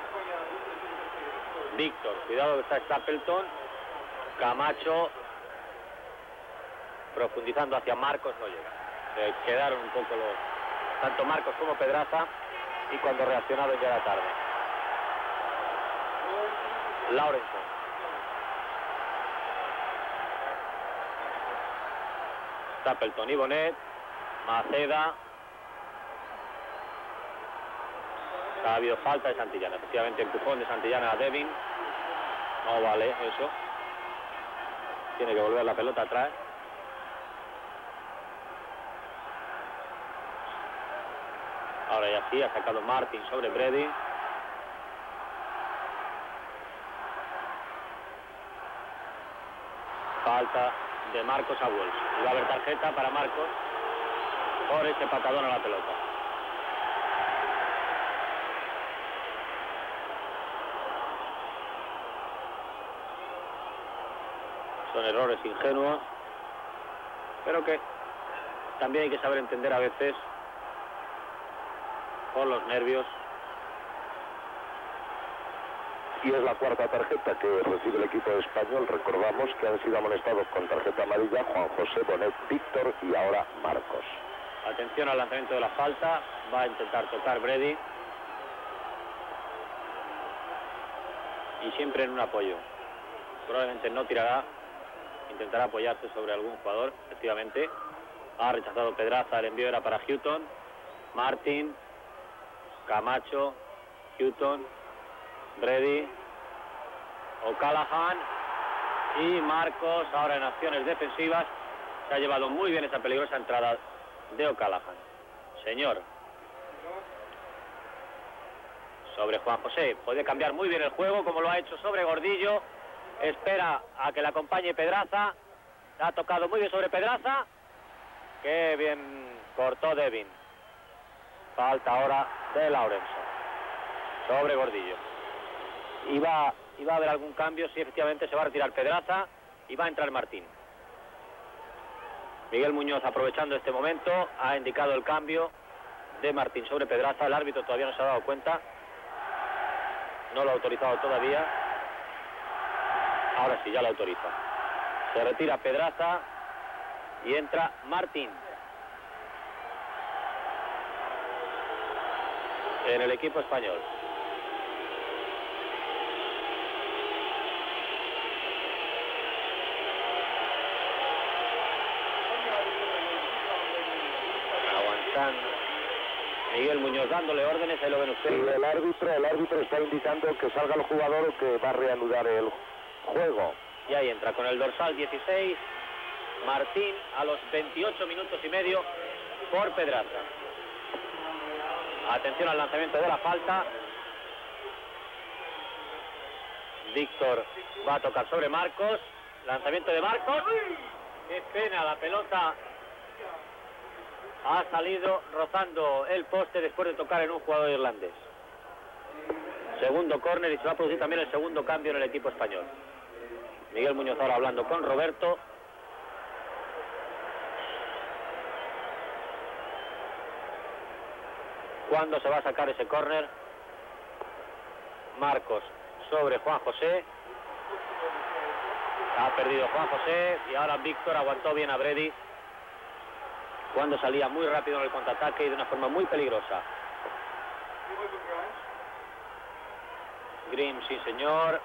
Víctor, cuidado que está Stapleton. Camacho. Profundizando hacia Marcos, no llega. Eh, quedaron un poco los tanto Marcos como Pedraza y cuando reaccionaron ya era tarde. Laurenson. Stapleton y Bonet. Maceda. Ha habido falta de Santillana. Efectivamente, empujón de Santillana a Devin. No vale eso. Tiene que volver la pelota atrás. Ahora ya sí, ha sacado Martin sobre Brady. Falta de Marcos a Walsh. Y va a haber tarjeta para Marcos por ese patadón a la pelota. Son errores ingenuos, pero que también hay que saber entender a veces por los nervios. Y es la cuarta tarjeta que recibe el equipo español. Recordamos que han sido amonestados con tarjeta amarilla Juan José, Bonet, Víctor y ahora Marcos. Atención al lanzamiento de la falta. Va a intentar tocar Brady. Y siempre en un apoyo. Probablemente no tirará. Intentará apoyarse sobre algún jugador. Efectivamente. Ha rechazado Pedraza. El envío era para Houghton. Martin. Camacho. Houghton. Brady. O'Callaghan. Y Marcos, ahora en acciones defensivas. Se ha llevado muy bien esa peligrosa entrada de O'Callaghan. Señor. Sobre Juan José. Puede cambiar muy bien el juego, como lo ha hecho sobre Gordillo. Espera a que le acompañe Pedraza. Ha tocado muy bien sobre Pedraza. Qué bien cortó Devin. Falta ahora de Lawrenson. Sobre Gordillo. Iba, iba a haber algún cambio. Sí, efectivamente se va a retirar Pedraza. Y va a entrar Martín. Miguel Muñoz, aprovechando este momento, ha indicado el cambio de Martín sobre Pedraza. El árbitro todavía no se ha dado cuenta. No lo ha autorizado todavía. Ahora sí, ya lo autoriza. Se retira Pedraza y entra Martín. En el equipo español. Miguel Muñoz dándole órdenes, ahí lo ven ustedes. Y el árbitro, el árbitro está indicando que salga el jugador o que va a reanudar el juego. Y ahí entra con el dorsal dieciséis, Martín, a los veintiocho minutos y medio por Pedraza. Atención al lanzamiento de la falta. Víctor va a tocar sobre Marcos. Lanzamiento de Marcos. Qué pena, la pelota ha salido rozando el poste después de tocar en un jugador irlandés. Segundo córner y se va a producir también el segundo cambio en el equipo español. Miguel Muñoz ahora hablando con Roberto. ¿Cuándo se va a sacar ese córner? Marcos sobre Juan José. Ha perdido Juan José y ahora Víctor aguantó bien a Brady cuando salía muy rápido en el contraataque y de una forma muy peligrosa. Green, sí señor.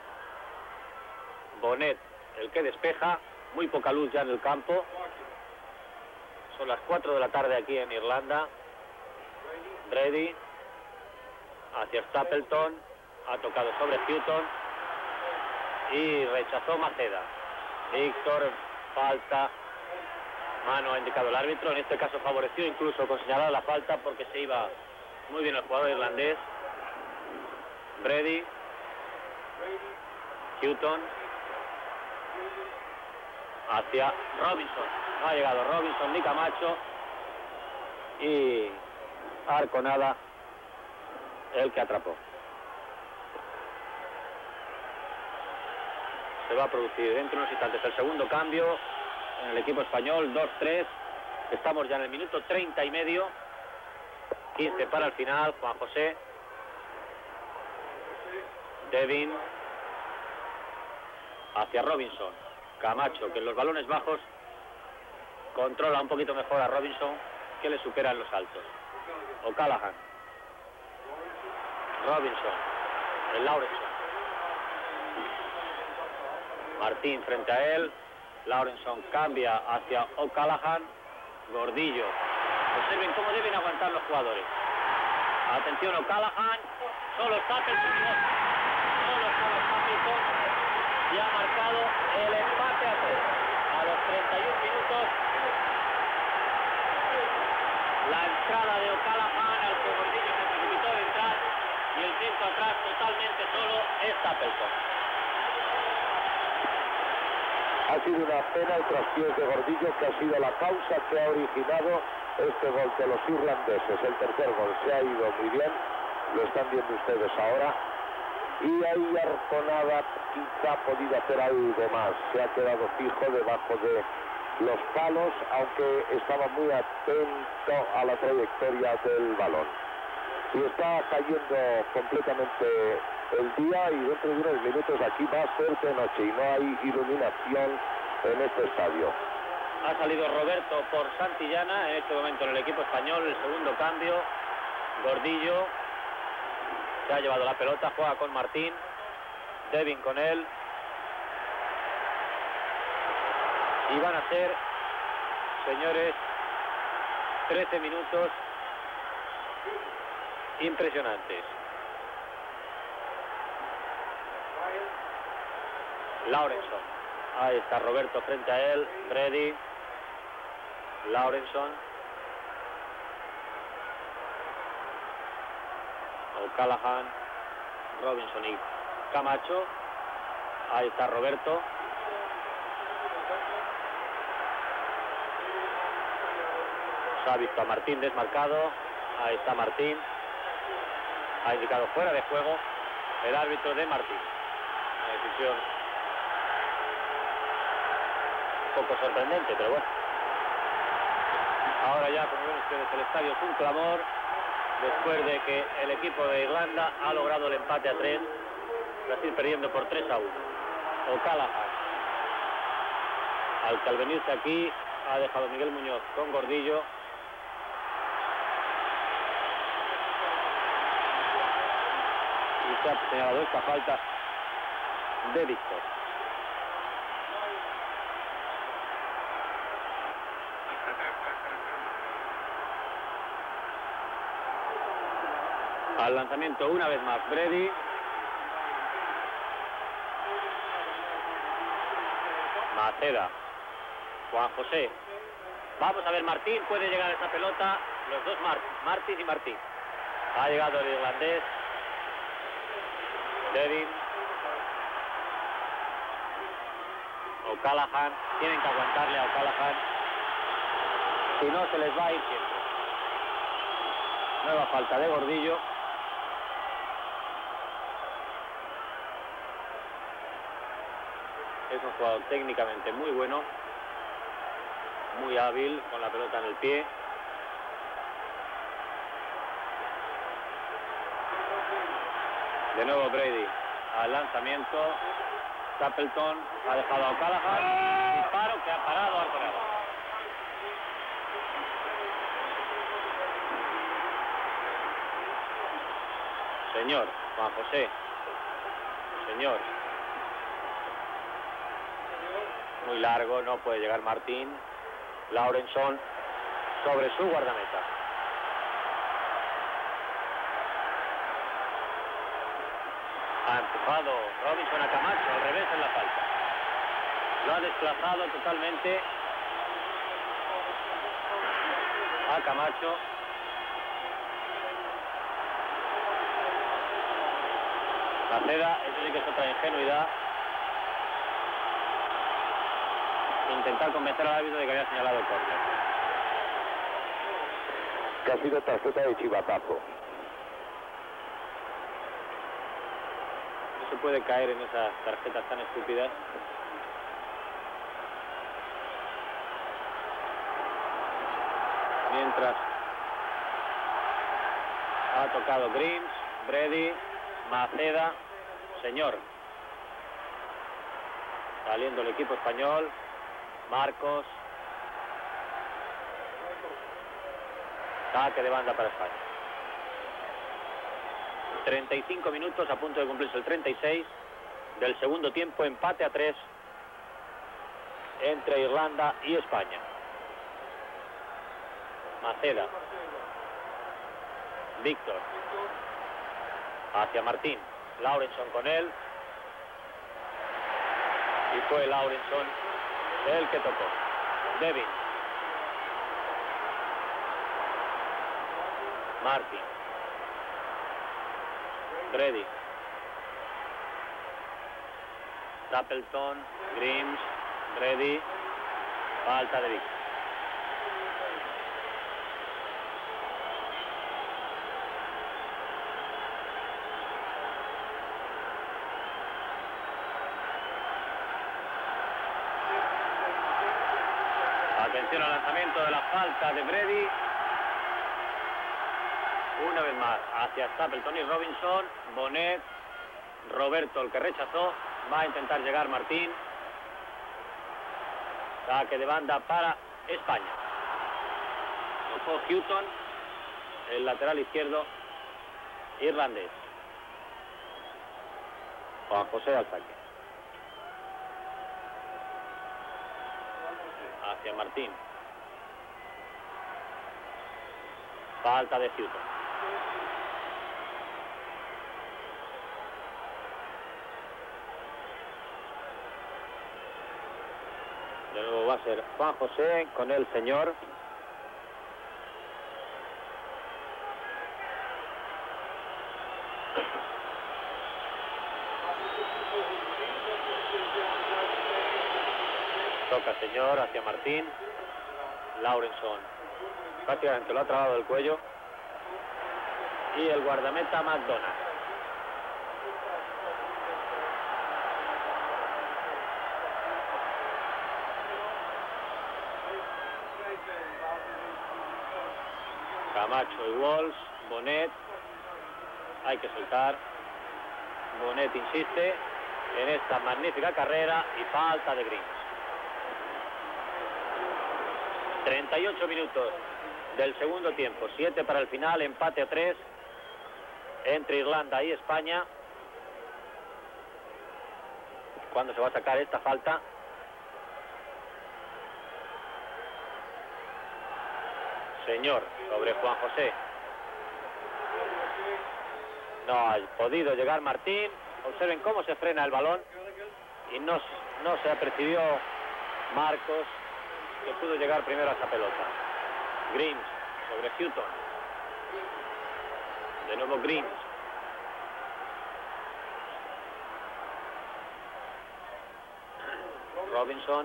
Bonet, el que despeja. Muy poca luz ya en el campo. Son las cuatro de la tarde aquí en Irlanda. Brady hacia Stapleton. Ha tocado sobre Houghton. Y rechazó Maceda. Víctor, falta. Mano ha indicado el árbitro, en este caso favoreció incluso con señalar la falta porque se iba muy bien el jugador irlandés. Brady. Houghton. Hacia Robinson. No ha llegado Robinson ni Camacho. Y Arconada el que atrapó. Se va a producir dentro de unos instantes el segundo cambio en el equipo español, dos tres. Estamos ya en el minuto treinta y medio. quince para el final. Juan José. Devin. Hacia Robinson. Camacho, que en los balones bajos controla un poquito mejor a Robinson, que le supera en los altos. O'Callaghan. Robinson. El Lawrenson. Martín frente a él. Lawrenson cambia hacia O'Callaghan. Gordillo. Observen cómo deben aguantar los jugadores. Atención, O'Callaghan. Solo Stapleton. Solo, solo Stapleton. Y ha marcado el empate a tres. A los treinta y un minutos. La entrada de O'Callaghan, al que Gordillo se precipitó de entrar. Y el centro atrás totalmente solo es Stapleton. Ha sido una pena el traspiés de Gordillo, que ha sido la causa que ha originado este gol de los irlandeses. El tercer gol se ha ido muy bien, lo están viendo ustedes ahora. y ahí Arconada quizá ha podido hacer algo más. Se ha quedado fijo debajo de los palos, aunque estaba muy atento a la trayectoria del balón. Y está cayendo completamente el día, y dentro de unos minutos aquí va a ser de noche y no hay iluminación en este estadio. Ha salido Roberto por Santillana en este momento en el equipo español, el segundo cambio. Gordillo se ha llevado la pelota, juega con Martín, Devin con él. Y van a ser, señores, trece minutos impresionantes. Laurenson, ahí está Roberto frente a él, Brady, Laurenson, O'Callaghan, Robinson y Camacho. Ahí está Roberto. Se ha visto a Martín desmarcado. Ahí está Martín. Ha indicado fuera de juego el árbitro de Martín. Una decisión un poco sorprendente, pero bueno. Ahora ya, como ven ustedes, el estadio es un clamor después de que el equipo de Irlanda ha logrado el empate a tres. Brasil perdiendo por tres a uno. O'Callaghan, al que al venirse aquí ha dejado Miguel Muñoz con Gordillo. Y se ha señalado esta falta de Víctor. Al lanzamiento una vez más Brady. Maceda. Juan José. Vamos a ver, Martín puede llegar a esa pelota. Los dos Mar Martín y Martín. Ha llegado el irlandés. Devin. O'Callaghan. Tienen que aguantarle a O'Callaghan. Si no, se les va a ir siempre. Nueva falta de Gordillo. Es un jugador técnicamente muy bueno, muy hábil, con la pelota en el pie. De nuevo Brady al lanzamiento. Stapleton ha dejado a O'Callaghan. Disparo que ha parado Arconada. Señor, Juan José. Señor. Muy largo, no puede llegar Martín. Laurenson sobre su guardameta. Ha empujado Robinson a Camacho, al revés en la falta. Lo ha desplazado totalmente a Camacho. Maceda, eso sí que es otra ingenuidad. Intentar convencer al árbitro de que había señalado el córner. Que ha sido tarjeta de chivatazo. No se puede caer en esas tarjetas tan estúpidas. Mientras ha tocado Grims, Brady, Maceda, señor. Saliendo el equipo español. Marcos. Saque de banda para España. treinta y cinco minutos, a punto de cumplirse el treinta y seis del segundo tiempo. Empate a tres entre Irlanda y España. Maceda. Víctor. Hacia Martín. Laurenson con él. Y fue Laurenson el que tocó. Devin. Martin. Brady. Stapleton. Grims. Brady. Falta de Víctor. Atención al lanzamiento de la falta de Brady. Una vez más hacia Stapleton y Robinson. Bonet, Roberto el que rechazó. Va a intentar llegar Martín. Saque de banda para España. Tocó Houghton, el lateral izquierdo irlandés. Juan José al saque. Hacia Martín. Falta de Houghton. De nuevo va a ser Juan José con el señor. Toca señor hacia Martín. Laurenson prácticamente lo ha trabado del cuello. Y el guardameta McDonald. Camacho y Walsh. Bonet. Hay que soltar. Bonet insiste en esta magnífica carrera y falta de Greaves. treinta y ocho minutos del segundo tiempo, siete para el final, empate a tres entre Irlanda y España. ¿Cuándo se va a sacar esta falta? Señor, sobre Juan José. No ha podido llegar Martín. Observen cómo se frena el balón y no, no se apercibió Marcos, que pudo llegar primero a esa pelota. Greaves sobre Houghton. De nuevo Greaves. Robinson.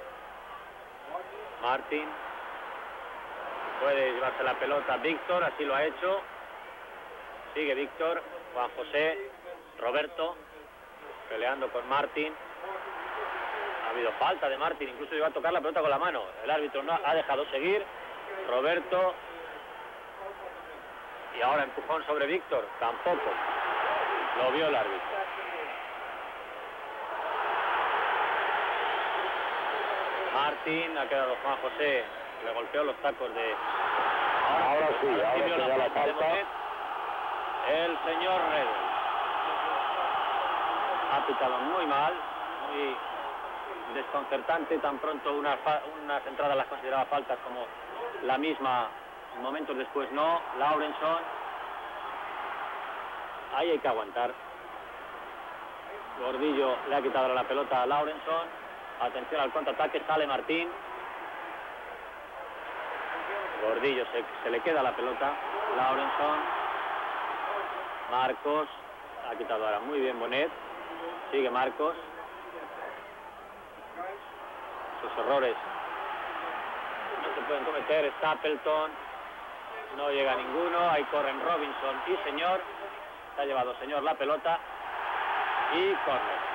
Martin. Puede llevarse la pelota Víctor, así lo ha hecho. Sigue Víctor. Juan José. Roberto. Peleando con Martin. Ha habido falta de Martin, incluso llegó a tocar la pelota con la mano. El árbitro no ha dejado seguir. Roberto. Y ahora empujón sobre Víctor. Tampoco lo vio el árbitro. Martin, ha quedado Juan José. Le golpeó los tacos de... Ahora, ahora sí, ahora sí la, la falta. falta. El señor Red ha pitado muy mal, muy desconcertante. Tan pronto unas, unas entradas las consideraba faltas como la misma, momentos después no. Laurenson, ahí hay que aguantar. Gordillo le ha quitado la pelota a Laurenson. Atención al contraataque, sale Martín. Gordillo se, se le queda la pelota. Laurenson. Marcos. Ha quitado ahora muy bien Bonet. Sigue Marcos. Sus errores no se pueden cometer. Stapleton. No llega ninguno. Ahí corren Robinson y Señor. Se ha llevado Señor la pelota. Y córner.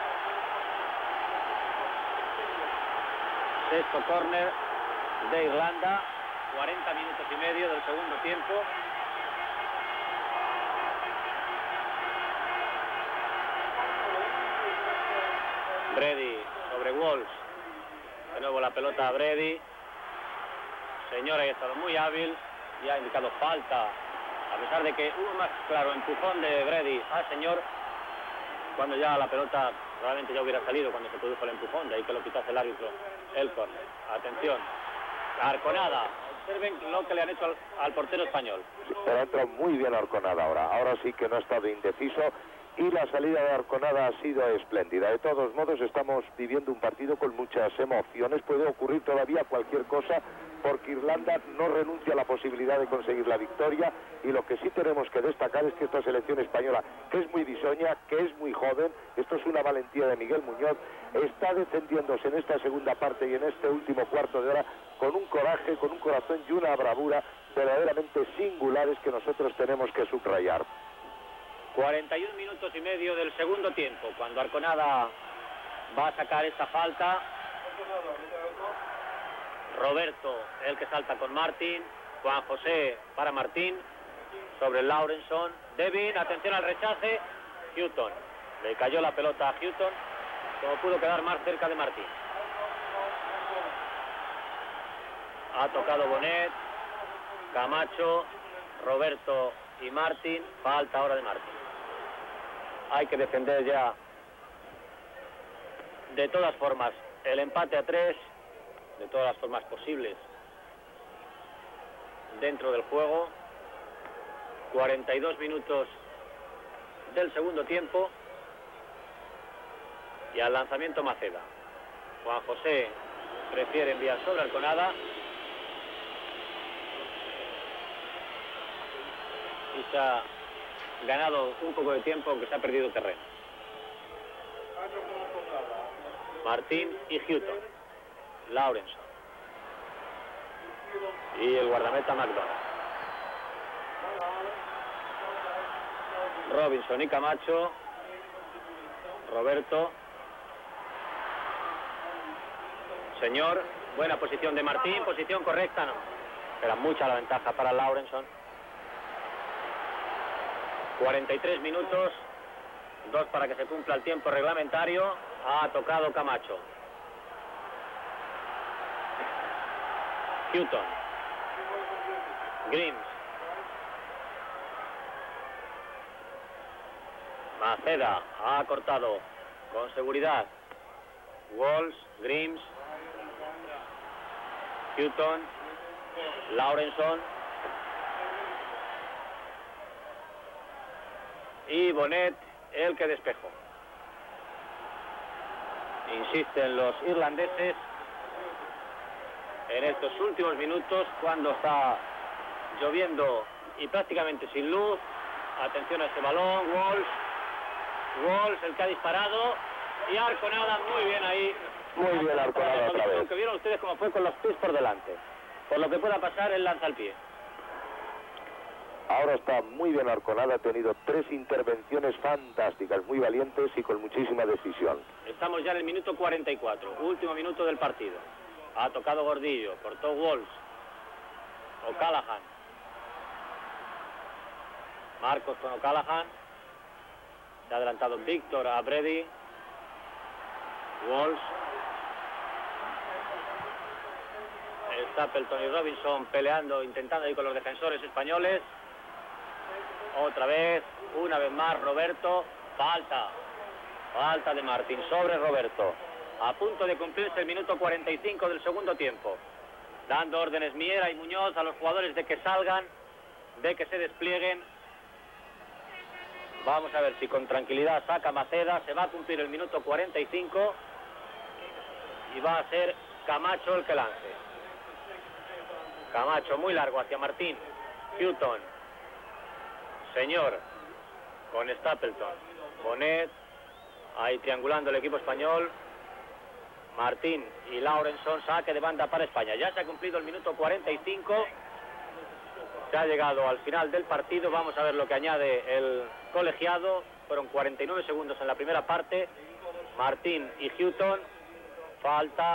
Sexto córner de Irlanda. cuarenta minutos y medio del segundo tiempo. Brady sobre Walsh. De nuevo la pelota a Brady. Señor ha estado muy hábil y ha indicado falta. A pesar de que hubo más claro empujón de Brady al señor, cuando ya la pelota probablemente ya hubiera salido cuando se produjo el empujón, de ahí que lo quitase el árbitro el córner. Atención. Arconada. Observen lo que le han hecho al, al portero español. Pero ha entrado muy bien Arconada ahora. Ahora sí que no ha estado indeciso y la salida de Arconada ha sido espléndida. De todos modos estamos viviendo un partido con muchas emociones. Puede ocurrir todavía cualquier cosa porque Irlanda no renuncia a la posibilidad de conseguir la victoria, y lo que sí tenemos que destacar es que esta selección española, que es muy bisoña, que es muy joven, esto es una valentía de Miguel Muñoz, está defendiéndose en esta segunda parte y en este último cuarto de hora con un coraje, con un corazón y una bravura verdaderamente singulares que nosotros tenemos que subrayar. cuarenta y un minutos y medio del segundo tiempo, cuando Arconada va a sacar esta falta. Roberto, el que salta con Martin. Juan José para Martín. Sobre Laurenson. Devin, atención al rechace. Houghton. Le cayó la pelota a Houghton. Como pudo quedar más cerca de Martín. Ha tocado Bonet. Camacho. Roberto y Martin. Falta ahora de Martin. Hay que defender ya. De todas formas, el empate a tres. De todas las formas posibles. Dentro del juego. cuarenta y dos minutos del segundo tiempo. Y al lanzamiento Maceda. Juan José prefiere enviar sobre Arconada. Y se ha ganado un poco de tiempo, aunque se ha perdido terreno. Martín y Houghton. Laurenson. Y el guardameta McDonald. Robinson y Camacho. Roberto. Señor, buena posición de Martín, posición correcta, no. Era mucha la ventaja para Laurenson. cuarenta y tres minutos, dos para que se cumpla el tiempo reglamentario. Ha tocado Camacho. Houghton. Grimes. Maceda ha cortado con seguridad. Walsh, Grimes. Houghton. Laurenson. Y Bonet, el que despejó. Insisten los irlandeses en estos últimos minutos, cuando está lloviendo y prácticamente sin luz. Atención a este balón. Walsh. Walsh, el que ha disparado. Y Arconada, muy bien ahí. Muy bien Arconada otra vez. Que vieron ustedes cómo fue con los pies por delante. Por lo que pueda pasar, él lanza el pie. Ahora está muy bien Arconada, ha tenido tres intervenciones fantásticas, muy valientes y con muchísima decisión. Estamos ya en el minuto cuarenta y cuatro, último minuto del partido. Ha tocado Gordillo, cortó Walsh. O'Callaghan. Marcos con O'Callaghan. Se ha adelantado Víctor a Brady. Walsh. Stapleton y Robinson peleando, intentando ir con los defensores españoles. Otra vez, una vez más Roberto. Falta. Falta de Martín sobre Roberto. A punto de cumplirse el minuto cuarenta y cinco del segundo tiempo. Dando órdenes Miera y Muñoz a los jugadores de que salgan, de que se desplieguen. Vamos a ver si con tranquilidad saca Maceda. Se va a cumplir el minuto cuarenta y cinco. Y va a ser Camacho el que lance. Camacho muy largo hacia Martín. Houghton. Señor. Con Stapleton. Bonet. Ahí triangulando el equipo español. Martín y Laurenson. Saque de banda para España. Ya se ha cumplido el minuto cuarenta y cinco. Se ha llegado al final del partido. Vamos a ver lo que añade el colegiado. Fueron cuarenta y nueve segundos en la primera parte. Martín y Houghton. Falta.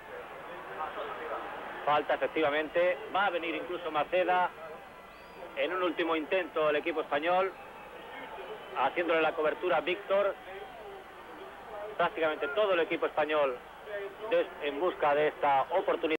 Falta efectivamente. Va a venir incluso Maceda. En un último intento el equipo español. Haciéndole la cobertura a Víctor. Prácticamente todo el equipo español en busca de esta oportunidad.